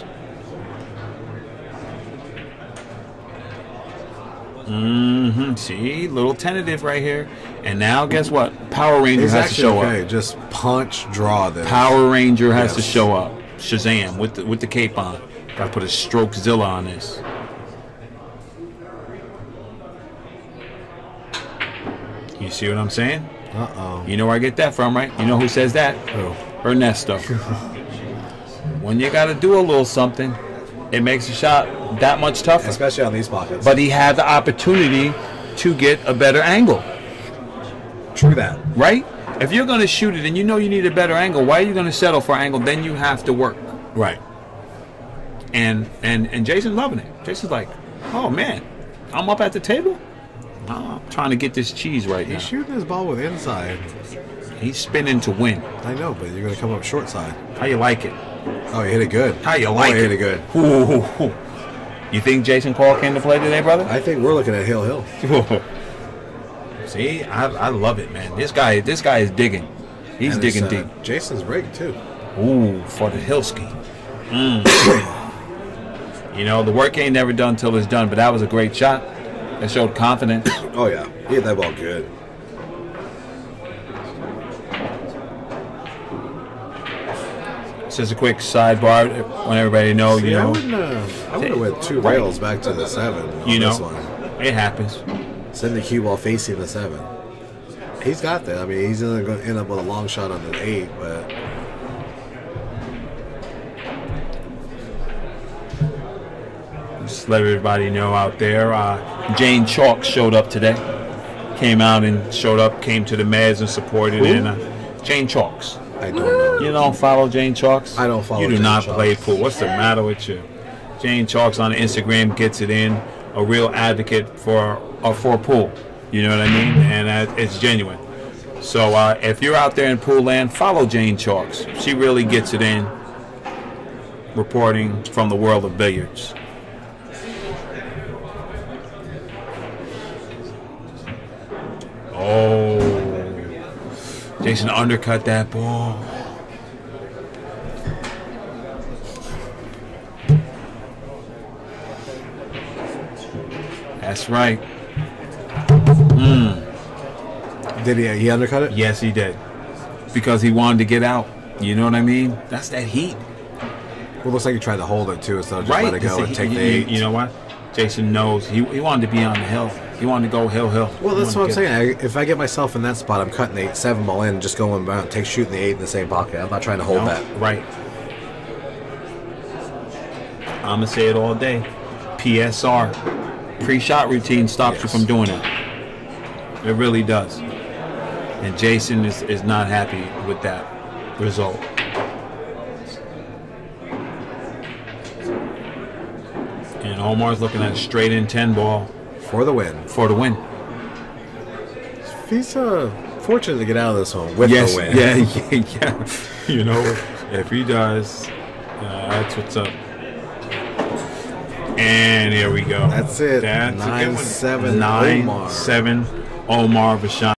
Mm-hmm. See, little tentative right here. And now, guess what? Power Ranger He's has to actually show okay. up. Just punch, draw this. Power Ranger has Yes. to show up. Shazam with the with the cape on. Got to put a Strokezilla on this. You see what I'm saying? Uh-oh. You know where I get that from, right? You know who says that? Oh. Ernesto. When you got to do a little something, it makes the shot that much tougher. Especially on these pockets. But he had the opportunity to get a better angle, True that. right? If you're going to shoot it and you know you need a better angle, why are you going to settle for angle? Then you have to work. Right. And and and Jason's loving it. Jason's like, oh man, I'm up at the table. Oh, I'm trying to get this cheese right now. He's shooting his ball with inside. He's spinning to win. I know, but you're going to come up short side. How you like it? Oh, you hit it good. How you oh, like you hit it? it good. Ooh. You think Jason Cole came to play today, brother? I think we're looking at Hill Hill. See, I, I love it, man. This guy, this guy is digging. He's And digging it's, uh, deep. Jason's rig, too. Ooh, for the Hilski. Mm. You know, the work ain't never done till it's done, but that was a great shot. That showed confidence. Oh, yeah. He hit that ball good. Just a quick sidebar. Want everybody to know, See, you I know, wouldn't, uh, I would have went two Right. rails back to the seven on you this know, one. it happens. Send the cue ball facing the seven. He's got that. I mean, he's going to end up with a long shot on the eight, but Just let everybody know out there. Uh, Jane Chalk showed up today. Came out and showed up. Came to the Meds and supported. Who? And uh, Jane Chalks. I don't know. You don't follow Jane Chalks? I don't follow You do Jane not Chalks. play pool. What's the matter with you? Jane Chalks on Instagram gets it in. A real advocate for uh, for pool. You know what I mean? And uh, it's genuine. So uh, if you're out there in pool land, follow Jane Chalks. She really gets it in. Reporting from the world of billiards. Oh, Jason undercut that ball. That's right. Mm. Did he? He undercut it? Yes, he did. Because he wanted to get out. You know what I mean? That's that heat. Well, looks like he tried to hold it too, so just Right. let it go It's a- and take you, the you- eight. you know what? Jason knows. He, he wanted to be on the hill. He wanted to go hill, hill. Well, He that's what I'm wanted to get- saying. I, if I get myself in that spot, I'm cutting the eight, seven ball in, just going around, take shooting the eight in the same pocket. I'm not trying to hold No, that. Right. I'm going to say it all day. P S R. Pre-shot routine stops you Yes. from doing it. It really does. And Jason is, is not happy with that result. And Omar's looking at a straight in ten ball For the win. for the win. He's uh, fortunate to get out of this one with Yes, the win. yeah, yeah, yeah. You know, if he does, uh, that's what's up. And here we go. That's it. That's a good Nine, one. seven, Nine, Omar. seven, Omar Vashon.